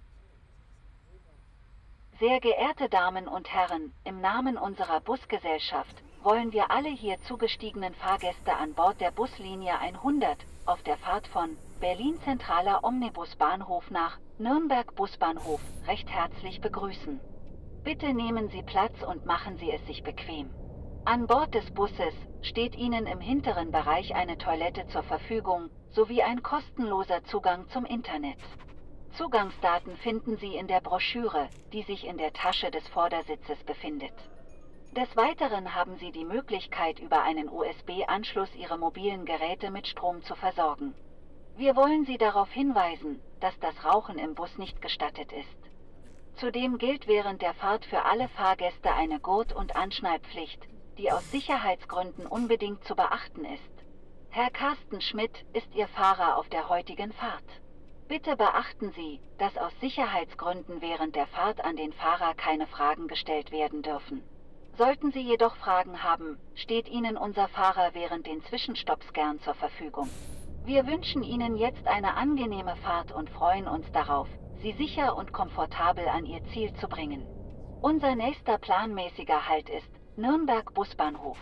Sehr geehrte Damen und Herren, im Namen unserer Busgesellschaft wollen wir alle hier zugestiegenen Fahrgäste an Bord der Buslinie 100 auf der Fahrt von Berlin Zentraler Omnibusbahnhof nach Nürnberg Busbahnhof recht herzlich begrüßen. Bitte nehmen Sie Platz und machen Sie es sich bequem. An Bord des Busses steht Ihnen im hinteren Bereich eine Toilette zur Verfügung sowie ein kostenloser Zugang zum Internet. Zugangsdaten finden Sie in der Broschüre, die sich in der Tasche des Vordersitzes befindet. Des Weiteren haben Sie die Möglichkeit, über einen USB-Anschluss Ihre mobilen Geräte mit Strom zu versorgen. Wir wollen Sie darauf hinweisen, dass das Rauchen im Bus nicht gestattet ist. Zudem gilt während der Fahrt für alle Fahrgäste eine Gurt- und Anschnallpflicht, die aus Sicherheitsgründen unbedingt zu beachten ist. Herr Carsten Schmidt ist Ihr Fahrer auf der heutigen Fahrt. Bitte beachten Sie, dass aus Sicherheitsgründen während der Fahrt an den Fahrer keine Fragen gestellt werden dürfen. Sollten Sie jedoch Fragen haben, steht Ihnen unser Fahrer während den Zwischenstopps gern zur Verfügung. Wir wünschen Ihnen jetzt eine angenehme Fahrt und freuen uns darauf, Sie sicher und komfortabel an Ihr Ziel zu bringen. Unser nächster planmäßiger Halt ist Nürnberg Busbahnhof.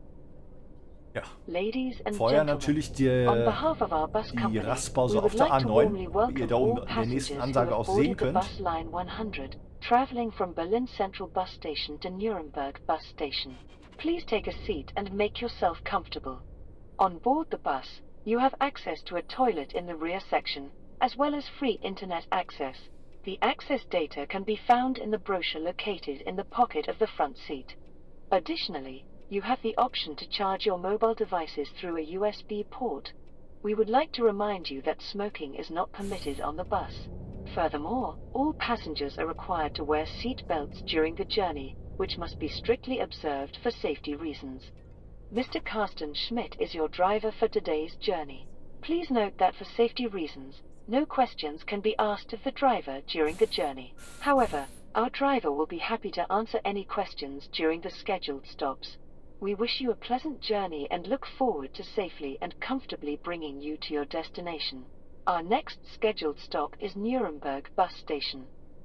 Ja. Ladies and Vorher gentlemen, natürlich on behalf of our bus die company, Rastpause we auf would der like to A9, warmly wie ihr welcome da oben all in der nächsten passengers who Ansage have auch sehen boarded the könnt. bus line 100, traveling from Berlin Central Bus Station to Nuremberg Bus Station. Please take a seat and make yourself comfortable. On board the bus, you have access to a toilet in the rear section, as well as free internet access. The access data can be found in the brochure located in the pocket of the front seat. Additionally, you have the option to charge your mobile devices through a USB port. We would like to remind you that smoking is not permitted on the bus. Furthermore, all passengers are required to wear seat belts during the journey, which must be strictly observed for safety reasons. Mr. Carsten Schmidt is your driver for today's journey. Please note that for safety reasons, no questions can be asked of the driver during the journey. However, our driver will be happy to answer any questions during the scheduled stops. We wish you a pleasant journey and look forward to safely and comfortably bringing you to your destination. Our next scheduled stop is Nuremberg Bus Station.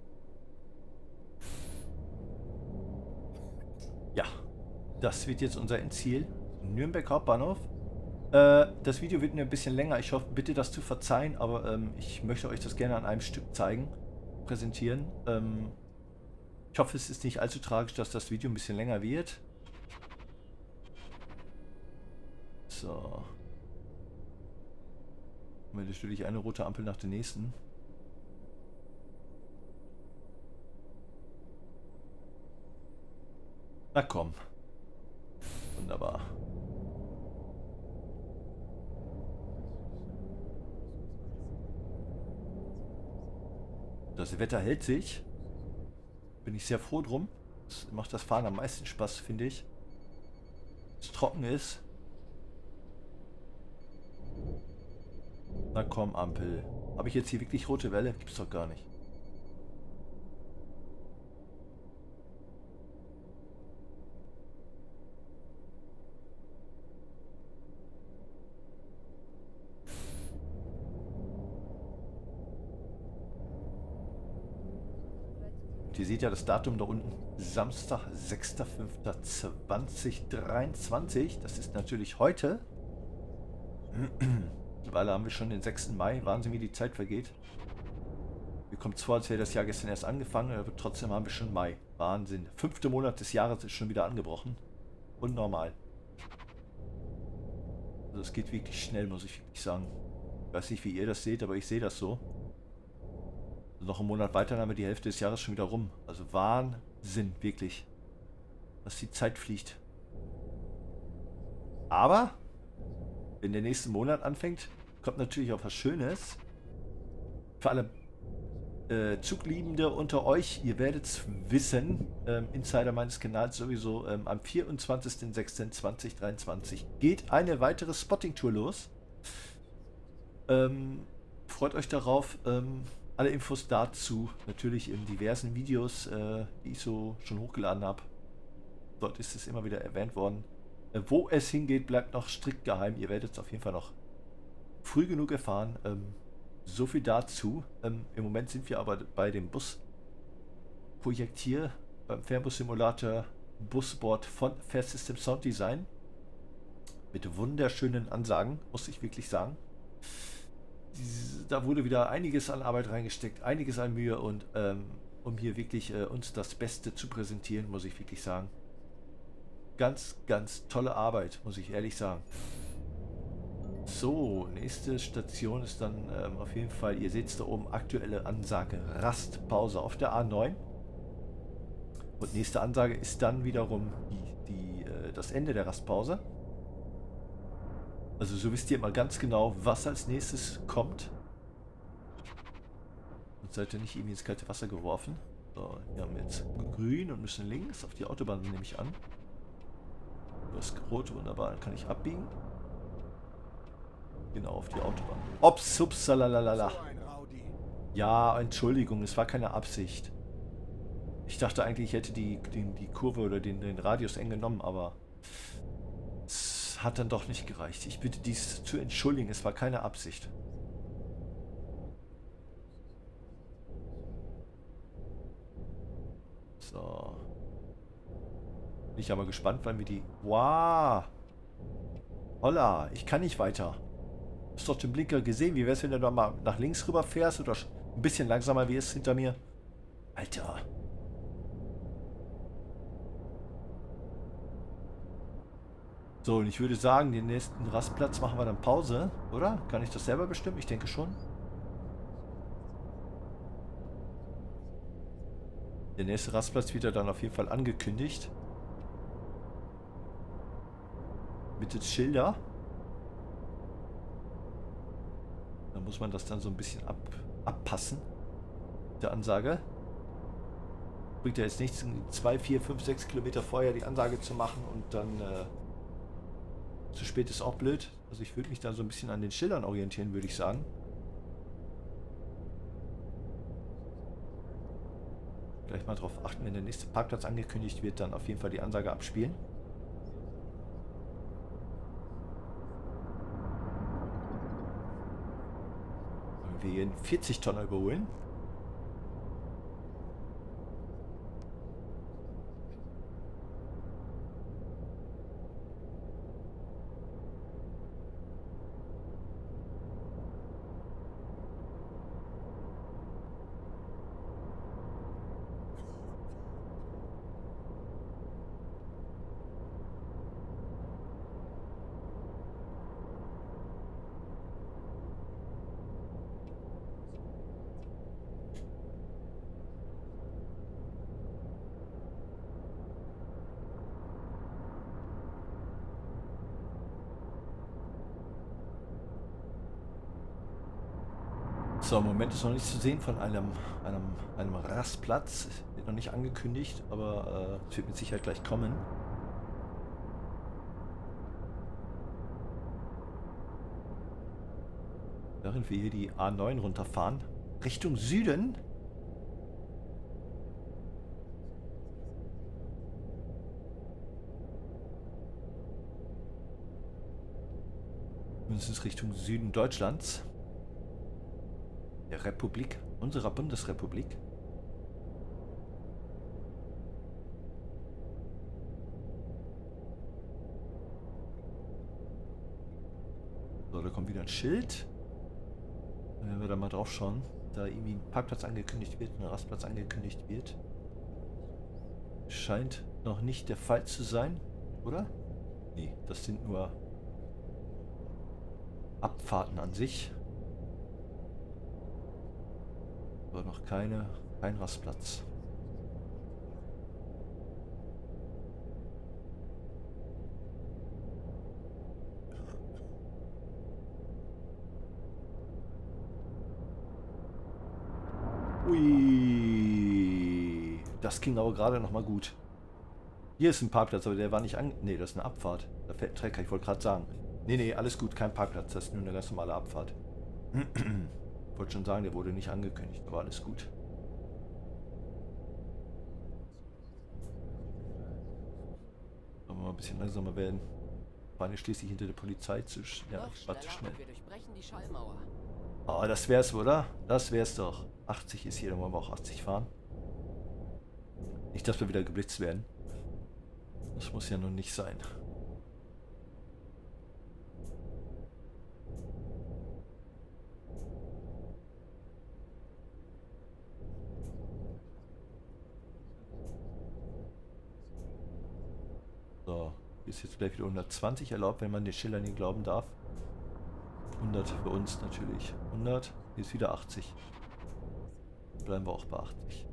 Ja, das wird jetzt unser Endziel. Nürnberg Hauptbahnhof. Das Video wird mir ein bisschen länger. Ich hoffe, bitte das zu verzeihen, aber ich möchte euch das gerne an einem Stück zeigen, präsentieren. Ich hoffe, es ist nicht allzu tragisch, dass das Video ein bisschen länger wird. So. Haben wir natürlich eine rote Ampel nach der nächsten. Na komm. Wunderbar. Das Wetter hält sich. Bin ich sehr froh drum. Das macht das Fahren am meisten Spaß, finde ich. Es trocken ist. Na komm, Ampel. Habe ich jetzt hier wirklich rote Welle? Gibt's doch gar nicht. Und ihr seht ja das Datum da unten. Samstag, 6.5.2023. Das ist natürlich heute. Weil haben wir schon den 6. Mai. Wahnsinn, wie die Zeit vergeht. Mir kommt es vor, als wäre das Jahr gestern erst angefangen, aber trotzdem haben wir schon Mai. Wahnsinn. 5. Monat des Jahres ist schon wieder angebrochen. Unnormal. Also es geht wirklich schnell, muss ich wirklich sagen. Ich weiß nicht, wie ihr das seht, aber ich sehe das so. Also noch einen Monat weiter, dann haben wir die Hälfte des Jahres schon wieder rum. Also Wahnsinn, wirklich. Dass die Zeit fliegt. Aber wenn der nächste Monat anfängt, kommt natürlich auch was Schönes. Für alle Zugliebende unter euch, ihr werdet es wissen, Insider meines Kanals sowieso, am 24.06.2023 geht eine weitere Spotting-Tour los. Freut euch darauf. Alle Infos dazu natürlich in diversen Videos, die ich so schon hochgeladen habe. Dort ist es immer wieder erwähnt worden. Wo es hingeht, bleibt noch strikt geheim. Ihr werdet es auf jeden Fall noch früh genug erfahren. So viel dazu. Im Moment sind wir aber bei dem Busprojekt hier, beim Fernbus-Simulator Busboard von Fair System Sound Design. Mit wunderschönen Ansagen, muss ich wirklich sagen. Da wurde wieder einiges an Arbeit reingesteckt, einiges an Mühe und um hier wirklich uns das Beste zu präsentieren, muss ich wirklich sagen. Ganz, ganz tolle Arbeit, muss ich ehrlich sagen. So, nächste Station ist dann auf jeden Fall, ihr seht es da oben, aktuelle Ansage, Rastpause auf der A9. Und nächste Ansage ist dann wiederum das Ende der Rastpause. Also so wisst ihr immer ganz genau, was als nächstes kommt. Und seid ihr nicht irgendwie ins kalte Wasser geworfen. So, wir haben jetzt grün und müssen links auf die Autobahn, nehme ich an. Das rot, wunderbar, dann kann ich abbiegen. Genau, auf die Autobahn. Ops, ups, lalalala. Ja, Entschuldigung, es war keine Absicht. Ich dachte eigentlich, ich hätte die Kurve oder den Radius eng genommen, aber es hat dann doch nicht gereicht. Ich bitte dies zu entschuldigen, es war keine Absicht. So. Bin ich aber gespannt, wann wir die... Wow! Holla, ich kann nicht weiter. Du hast doch den Blinker gesehen. Wie wäre es, wenn du da mal nach links rüber fährst oder ein bisschen langsamer wie es hinter mir? Alter. So, und ich würde sagen, den nächsten Rastplatz machen wir dann Pause, oder? Kann ich das selber bestimmen? Ich denke schon. Der nächste Rastplatz wird ja dann auf jeden Fall angekündigt. Mit den Schilder. Da muss man das dann so ein bisschen abpassen. Der Ansage. Bringt ja jetzt nichts, 2, 4, 5, 6 Kilometer vorher die Ansage zu machen und dann zu spät ist auch blöd. Also ich würde mich da so ein bisschen an den Schildern orientieren, würde ich sagen. Gleich mal drauf achten, wenn der nächste Parkplatz angekündigt wird, dann auf jeden Fall die Ansage abspielen. Wir hier einen 40-Tonner überholen. So, im Moment ist noch nichts zu sehen von einem Rastplatz. Wird noch nicht angekündigt, aber es wird mit Sicherheit gleich kommen. Während wir hier die A9 runterfahren, Richtung Süden. Mindestens Richtung Süden Deutschlands. Der Republik, unserer Bundesrepublik. So, da kommt wieder ein Schild. Wenn wir da mal drauf schauen, da irgendwie ein Parkplatz angekündigt wird, ein Rastplatz angekündigt wird. Scheint noch nicht der Fall zu sein, oder? Nee, das sind nur Abfahrten an sich. Aber noch kein Rastplatz. Ui, das ging aber gerade noch mal gut. Hier ist ein Parkplatz, aber der war nicht an... Ne, das ist eine Abfahrt. Da fährt ein Trecker, ich wollte gerade sagen. Nee, alles gut, kein Parkplatz, das ist nur eine ganz normale Abfahrt. Ich wollte schon sagen, der wurde nicht angekündigt, aber alles gut. Sollen wir mal ein bisschen langsamer werden. Fahren wir schließlich hinter der Polizei zu... Ja, ich war zu schnell. Wir durchbrechen die Schallmauer. Oh, das wär's, oder? Das wär's doch. 80 ist hier, dann wollen wir auch 80 fahren. Nicht, dass wir wieder geblitzt werden. Das muss ja nun nicht sein. So, hier ist jetzt gleich wieder 120 erlaubt, wenn man den Schildern nicht glauben darf. 100 für uns natürlich. 100, hier ist wieder 80. Bleiben wir auch bei 80.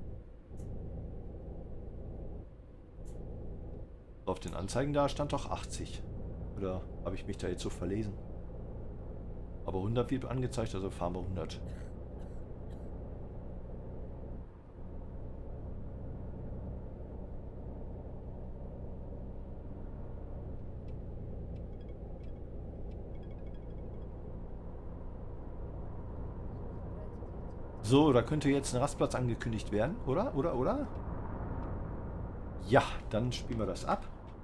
Auf den Anzeigen da stand doch 80. Oder habe ich mich da jetzt so verlesen? Aber 100 wird angezeigt, also fahren wir 100. So, da könnte jetzt ein Rastplatz angekündigt werden, oder? Oder? Ja, dann spielen wir das ab.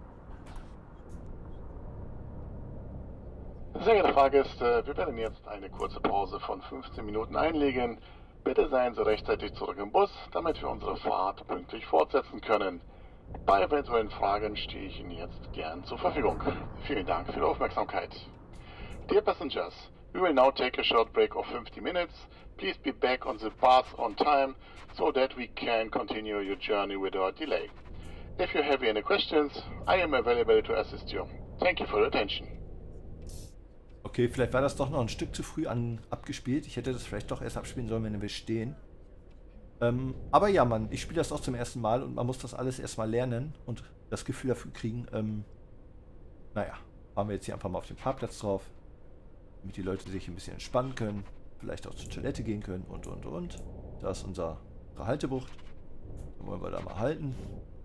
Sehr geehrte Fahrgäste, wir werden jetzt eine kurze Pause von 15 Minuten einlegen. Bitte seien Sie rechtzeitig zurück im Bus, damit wir unsere Fahrt pünktlich fortsetzen können. Bei eventuellen Fragen stehe ich Ihnen jetzt gern zur Verfügung. Vielen Dank für Ihre Aufmerksamkeit. Dear passengers, we will now take a short break of 50 minutes. Please be back on the bus on time so that we can continue your journey without delay. If you have any questions, I am available to assist you. Thank you for your attention. Okay, vielleicht war das doch noch ein Stück zu früh abgespielt. Ich hätte das vielleicht doch erst abspielen sollen, wenn wir stehen. Aber ja, Mann, ich spiele das auch zum ersten Mal und man muss das alles erstmal lernen und das Gefühl dafür kriegen. Naja, fahren wir jetzt hier einfach mal auf den Parkplatz drauf, damit die Leute sich ein bisschen entspannen können, vielleicht auch zur Toilette gehen können und. Da ist unsere Haltebucht. Dann wollen wir da mal halten.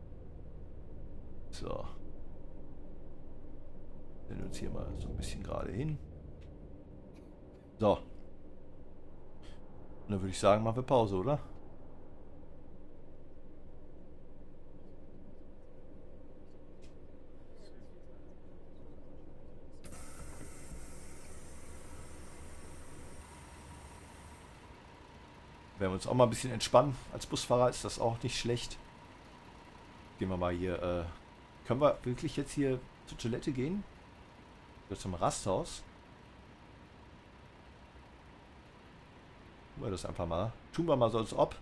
So. Stellen uns hier mal so ein bisschen gerade hin. So. Und dann würde ich sagen, machen wir Pause, oder? Werden wir uns auch mal ein bisschen entspannen. Als Busfahrer ist das auch nicht schlecht. Gehen wir mal hier. Können wir wirklich jetzt hier zur Toilette gehen? Oder zum Rasthaus? Tun wir das einfach mal. Tun wir mal so als ob.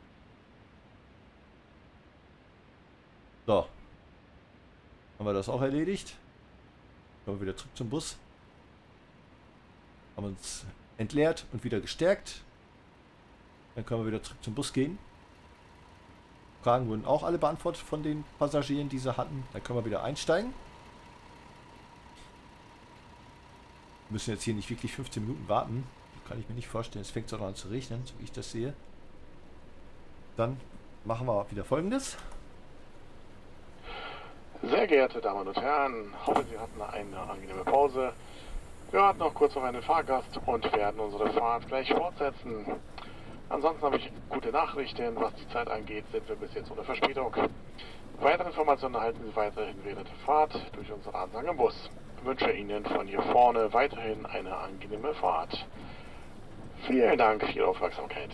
So. Haben wir das auch erledigt? Kommen wir wieder zurück zum Bus. Haben uns entleert und wieder gestärkt. Dann können wir wieder zurück zum Bus gehen. Fragen wurden auch alle beantwortet von den Passagieren, die sie hatten. Dann können wir wieder einsteigen. Wir müssen jetzt hier nicht wirklich 15 Minuten warten. Die Kann ich mir nicht vorstellen. Es fängt sogar an zu regnen, so wie ich das sehe. Dann machen wir wieder Folgendes. Sehr geehrte Damen und Herren, hoffe, Sie hatten eine angenehme Pause. Wir warten noch kurz auf einen Fahrgast und werden unsere Fahrt gleich fortsetzen. Ansonsten habe ich gute Nachrichten. Was die Zeit angeht, sind wir bis jetzt ohne Verspätung. Weitere Informationen erhalten Sie weiterhin während der Fahrt durch unsere Ansage im Bus. Ich wünsche Ihnen von hier vorne weiterhin eine angenehme Fahrt. Vielen Dank für Ihre Aufmerksamkeit.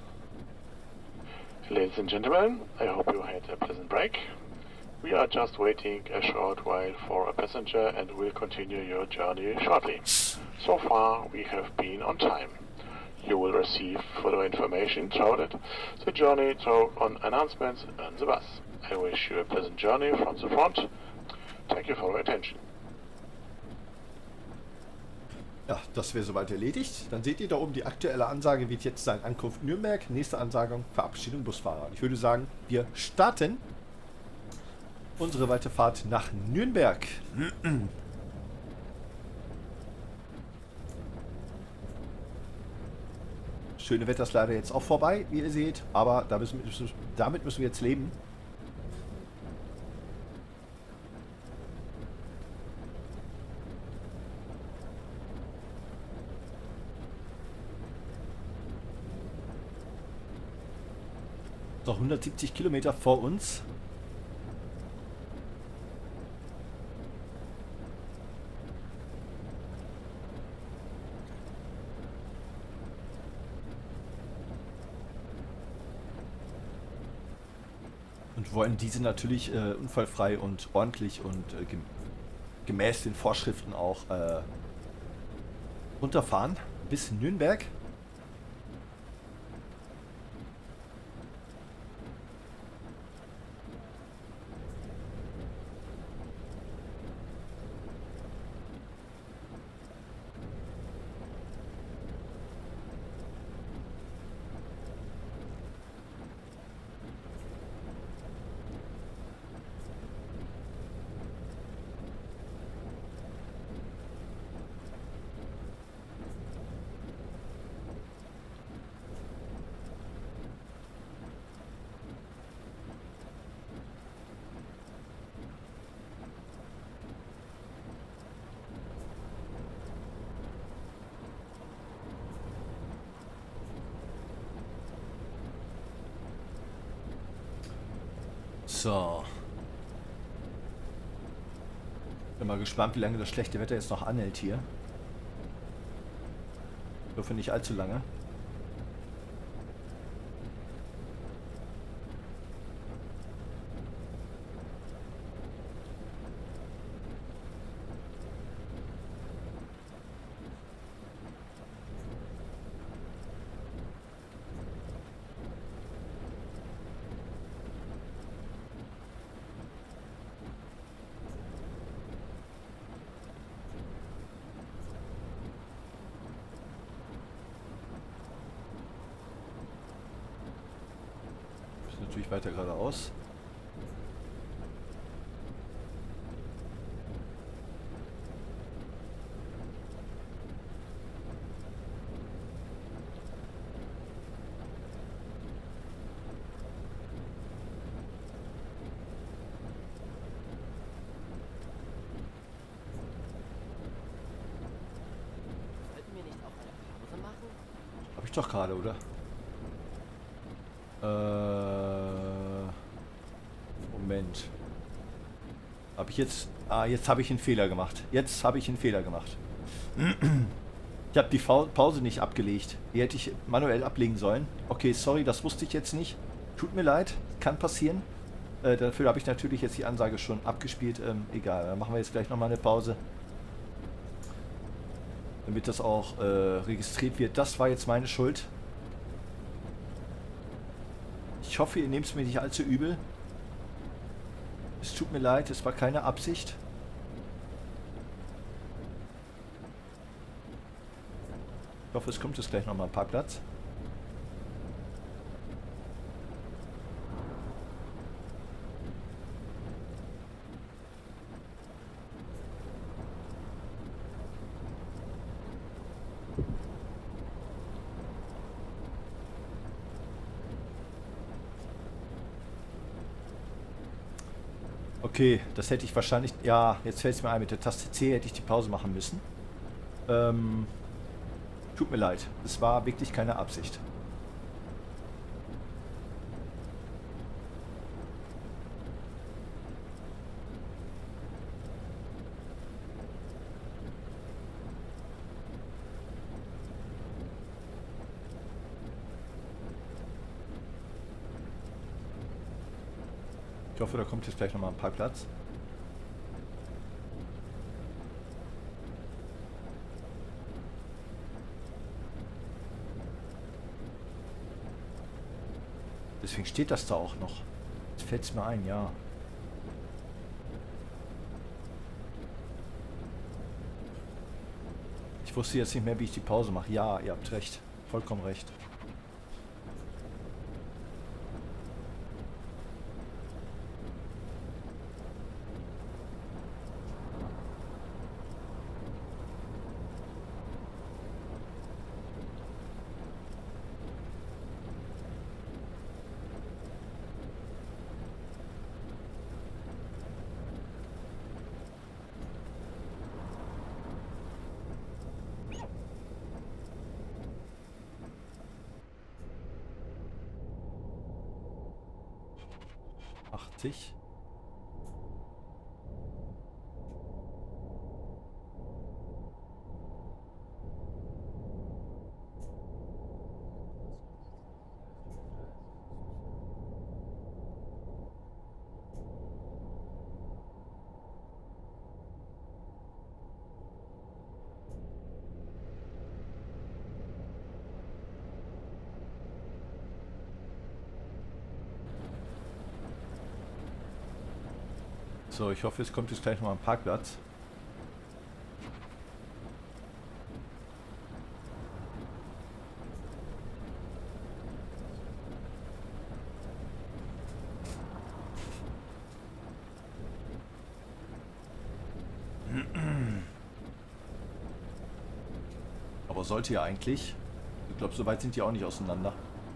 Ladies and gentlemen, I hope you had a pleasant break. We are just waiting a short while for a passenger and will continue your journey shortly. So far, we have been on time. You will receive further information throughout the journey through on announcements on the bus. I wish you a pleasant journey from the front. Thank you for your attention. Ja, das wäre soweit erledigt. Dann seht ihr da oben, die aktuelle Ansage wird jetzt sein: Ankunft Nürnberg, nächste Ansagung, Verabschiedung Busfahrer. Und ich würde sagen, wir starten unsere Weiterfahrt nach Nürnberg. Schöne Wetter ist leider jetzt auch vorbei, wie ihr seht, aber damit müssen wir jetzt leben. Noch 170 Kilometer vor uns. Und wollen diese natürlich unfallfrei und ordentlich und gemäß den Vorschriften auch runterfahren bis Nürnberg. So. Bin mal gespannt, wie lange das schlechte Wetter jetzt noch anhält hier. Ich hoffe nicht allzu lange. Natürlich weiter geradeaus. Sollten wir nicht auch eine Pause machen? Habe ich doch gerade, oder? Moment. Habe ich jetzt... Ah, jetzt habe ich einen Fehler gemacht. Jetzt habe ich einen Fehler gemacht. Ich habe die Pause nicht abgelegt. Die hätte ich manuell ablegen sollen. Okay, sorry, das wusste ich jetzt nicht. Tut mir leid, kann passieren. Dafür habe ich natürlich jetzt die Ansage schon abgespielt. Egal, dann machen wir jetzt gleich nochmal eine Pause. Damit das auch registriert wird. Das war jetzt meine Schuld. Ich hoffe, ihr nehmt es mir nicht allzu übel. Es tut mir leid, es war keine Absicht. Ich hoffe, es kommt jetzt gleich nochmal ein Parkplatz. Okay, das hätte ich wahrscheinlich... Ja, jetzt fällt es mir ein, mit der Taste C hätte ich die Pause machen müssen. Tut mir leid. Es war wirklich keine Absicht. Ich hoffe, da kommt jetzt gleich nochmal ein Parkplatz. Deswegen steht das da auch noch. Jetzt fällt es mir ein, ja. Ich wusste jetzt nicht mehr, wie ich die Pause mache. Ja, ihr habt recht. Vollkommen recht. Sich. So, ich hoffe, es kommt jetzt gleich noch mal ein Parkplatz. Aber sollte ja eigentlich. Ich glaube, so weit sind die auch nicht auseinander.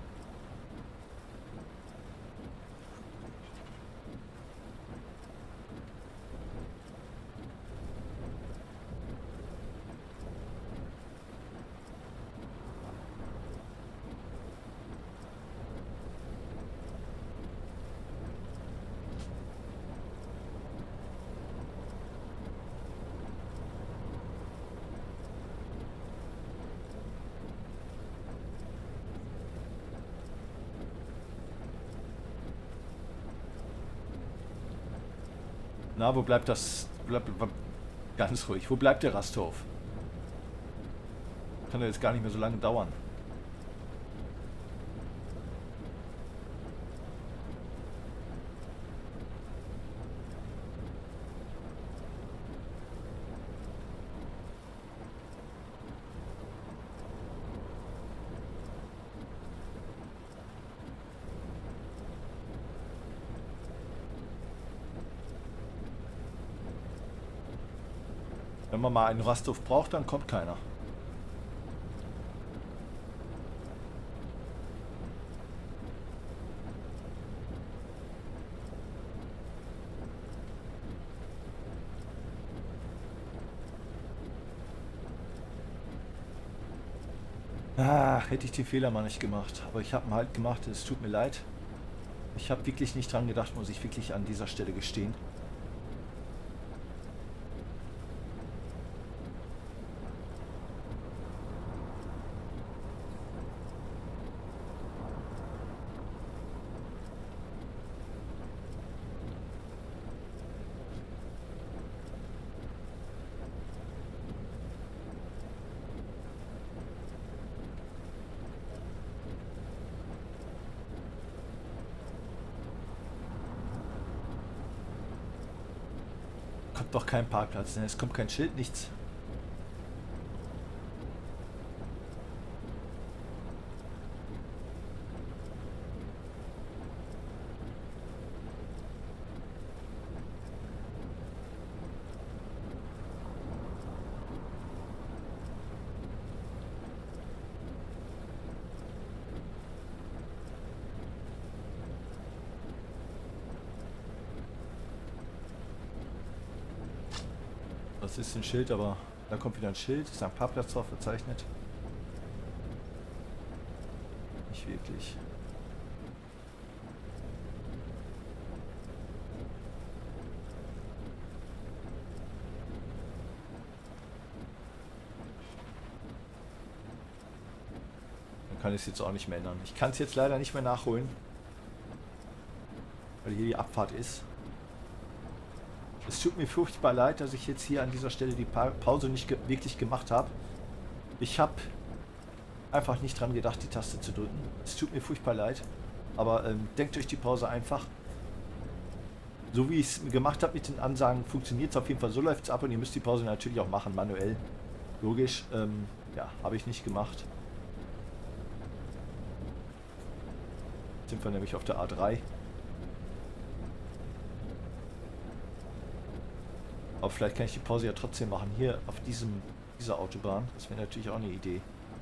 Na, wo bleibt das? Ganz ruhig. Wo bleibt der Rasthof? Kann ja jetzt gar nicht mehr so lange dauern. Wenn man mal einen Rasthof braucht, dann kommt keiner. Ach, hätte ich den Fehler mal nicht gemacht. Aber ich habe ihn halt gemacht, es tut mir leid. Ich habe wirklich nicht dran gedacht, muss ich wirklich an dieser Stelle gestehen. Kommt doch kein Parkplatz, ne? Es kommt kein Schild, nichts. Das ist ein Schild, aber da kommt wieder ein Schild. Ist ein Parkplatz drauf verzeichnet? Nicht wirklich. Dann kann ich es jetzt auch nicht mehr ändern. Ich kann es jetzt leider nicht mehr nachholen, weil hier die Abfahrt ist. Es tut mir furchtbar leid, dass ich jetzt hier an dieser Stelle die Pause nicht wirklich gemacht habe. Ich habe einfach nicht dran gedacht, die Taste zu drücken. Es tut mir furchtbar leid, aber denkt euch die Pause einfach. So wie ich es gemacht habe mit den Ansagen, funktioniert es auf jeden Fall. So läuft es ab und ihr müsst die Pause natürlich auch machen, manuell. Logisch, ja, habe ich nicht gemacht. Jetzt sind wir nämlich auf der A3. Aber vielleicht kann ich die Pause ja trotzdem machen. Hier auf dieser Autobahn. Das wäre natürlich auch eine Idee.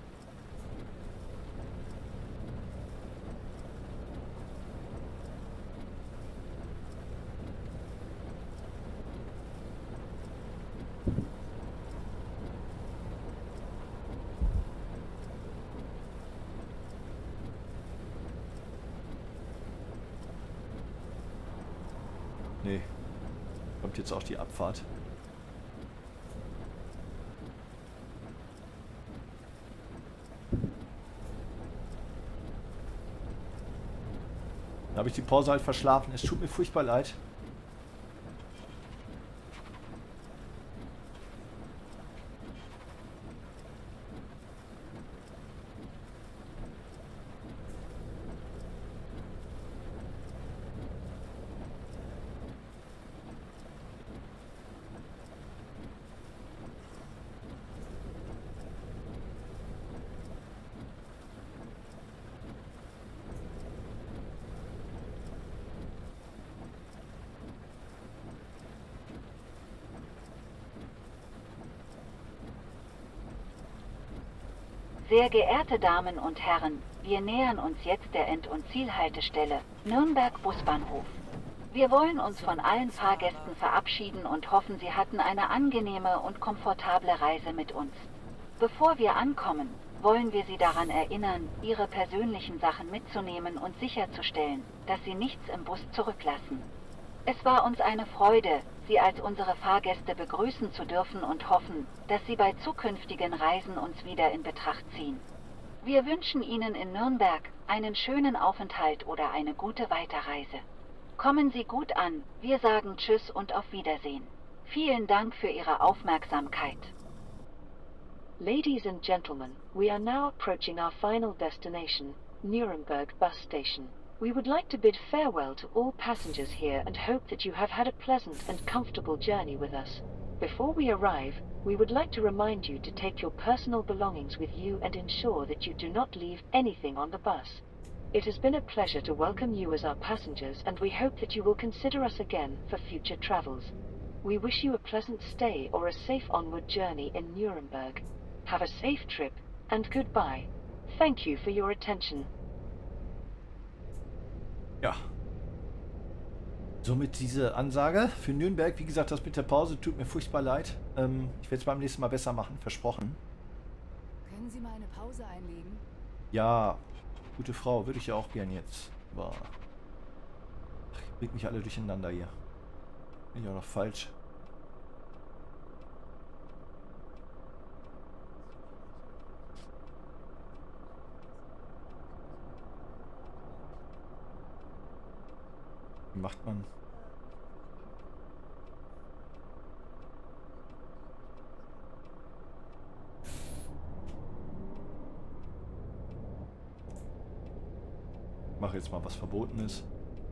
Nee. Kommt jetzt auch die Abfahrt. Da habe ich die Pause halt verschlafen. Es tut mir furchtbar leid. Sehr geehrte Damen und Herren, wir nähern uns jetzt der End- und Zielhaltestelle Nürnberg Busbahnhof. Wir wollen uns von allen Fahrgästen verabschieden und hoffen, Sie hatten eine angenehme und komfortable Reise mit uns. Bevor wir ankommen, wollen wir Sie daran erinnern, Ihre persönlichen Sachen mitzunehmen und sicherzustellen, dass Sie nichts im Bus zurücklassen. Es war uns eine Freude, Sie als unsere Fahrgäste begrüßen zu dürfen und hoffen, dass Sie bei zukünftigen Reisen uns wieder in Betracht ziehen. Wir wünschen Ihnen in Nürnberg einen schönen Aufenthalt oder eine gute Weiterreise. Kommen Sie gut an, wir sagen Tschüss und auf Wiedersehen. Vielen Dank für Ihre Aufmerksamkeit. Ladies and gentlemen, we are now approaching our final destination, Nuremberg bus station. We would like to bid farewell to all passengers here and hope that you have had a pleasant and comfortable journey with us. Before we arrive, we would like to remind you to take your personal belongings with you and ensure that you do not leave anything on the bus. It has been a pleasure to welcome you as our passengers, and we hope that you will consider us again for future travels. We wish you a pleasant stay or a safe onward journey in Nuremberg. Have a safe trip, and goodbye. Thank you for your attention. Ja. Somit diese Ansage für Nürnberg. Wie gesagt, das mit der Pause tut mir furchtbar leid. Ich werde es beim nächsten Mal besser machen, versprochen. Können Sie mal eine Pause einlegen? Ja, gute Frau, würde ich ja auch gern jetzt. Aber bringt mich alle durcheinander hier. Bin ich auch noch falsch. Wie macht man? Ich mache jetzt mal was Verbotenes.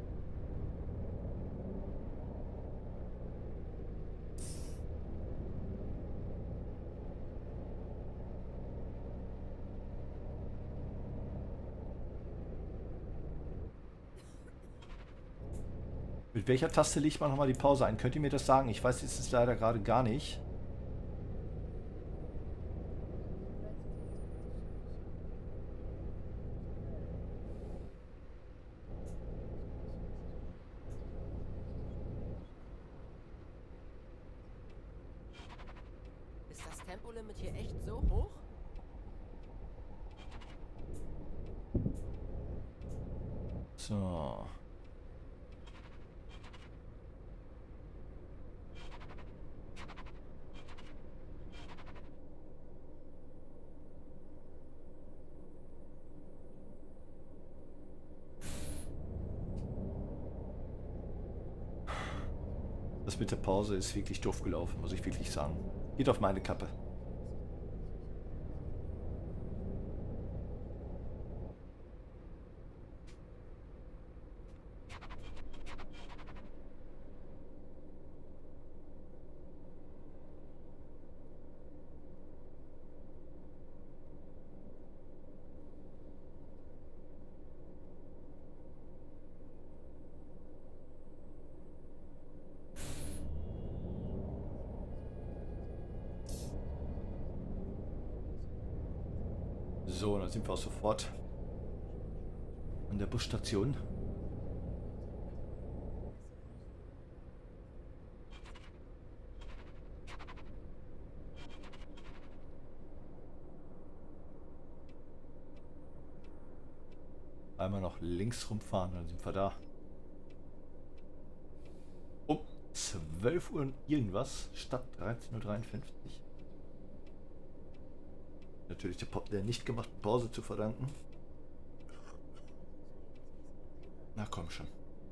Mit welcher Taste legt man nochmal die Pause ein? Könnt ihr mir das sagen? Ich weiß es leider gerade gar nicht. Tempolimit hier echt so hoch? So. Das mit der Pause ist wirklich doof gelaufen, muss ich wirklich sagen. Geht auf meine Kappe. So, dann sind wir auch sofort an der Busstation. Einmal noch links rumfahren, dann sind wir da. Um 12 Uhr irgendwas statt 13:53 Uhr. Natürlich der nicht gemachten Pause zu verdanken. Na komm schon.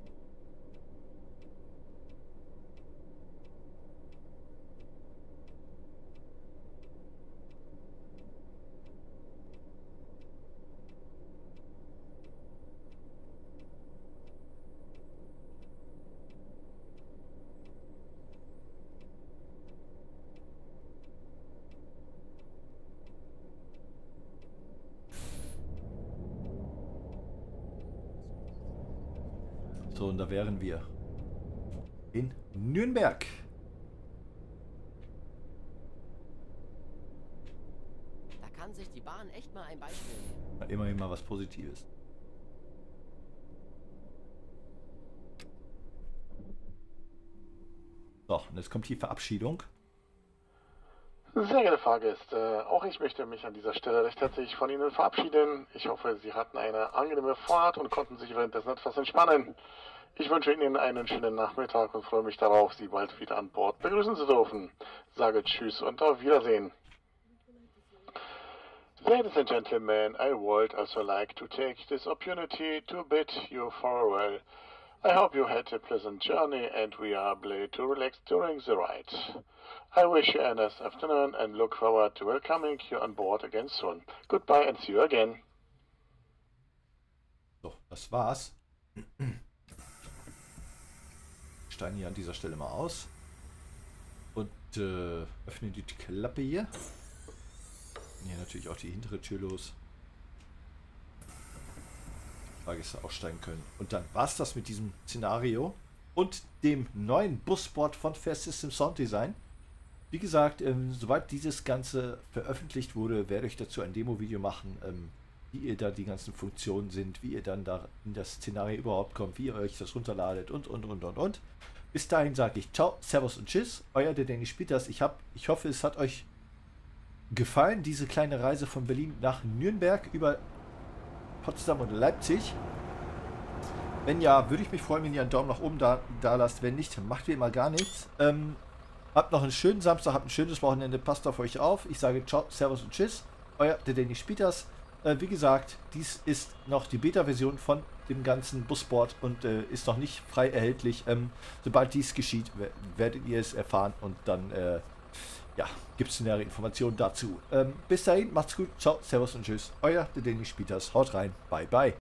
So, und da wären wir in Nürnberg. Da kann sich die Bahn echt mal ein Beispiel nehmen. Na, immerhin mal was Positives. So, und jetzt kommt die Verabschiedung. Sehr geehrte Fahrgäste, auch ich möchte mich an dieser Stelle recht herzlich von Ihnen verabschieden. Ich hoffe, Sie hatten eine angenehme Fahrt und konnten sich währenddessen etwas entspannen. Ich wünsche Ihnen einen schönen Nachmittag und freue mich darauf, Sie bald wieder an Bord begrüßen zu dürfen. Sage Tschüss und auf Wiedersehen. Ladies and gentlemen, I would also like to take this opportunity to bid you farewell. I hope you had a pleasant journey and we are able to relax during the ride. I wish you a nice afternoon and look forward to welcoming you on board again soon. Goodbye and see you again. So, das war's. Ich steige hier an dieser Stelle mal aus und öffne die Klappe hier. Hier natürlich auch die hintere Tür los. Fahrgäste aussteigen können. Und dann war es das mit diesem Szenario und dem neuen Busboard von Fair System Sound Design. Wie gesagt, sobald dieses Ganze veröffentlicht wurde, werde ich dazu ein Demo-Video machen, wie ihr da die ganzen Funktionen sind, wie ihr dann da in das Szenario überhaupt kommt, wie ihr euch das runterladet und. Bis dahin sage ich ciao, servus und tschüss, euer der Danny Spitters. Ich hoffe, es hat euch gefallen, diese kleine Reise von Berlin nach Nürnberg über Potsdam und Leipzig. Wenn ja, würde ich mich freuen, wenn ihr einen Daumen nach oben da lasst. Wenn nicht, macht wie immer gar nichts. Habt noch einen schönen Samstag, habt ein schönes Wochenende, passt auf euch auf. Ich sage ciao, servus und tschüss, euer der Danny Spitters. Wie gesagt, dies ist noch die Beta-Version von dem ganzen Busboard und ist noch nicht frei erhältlich. Sobald dies geschieht, werdet ihr es erfahren und dann ja, gibt es nähere Informationen dazu. Bis dahin, macht's gut, ciao, servus und tschüss. Euer der Danny Spitters. Haut rein, bye bye.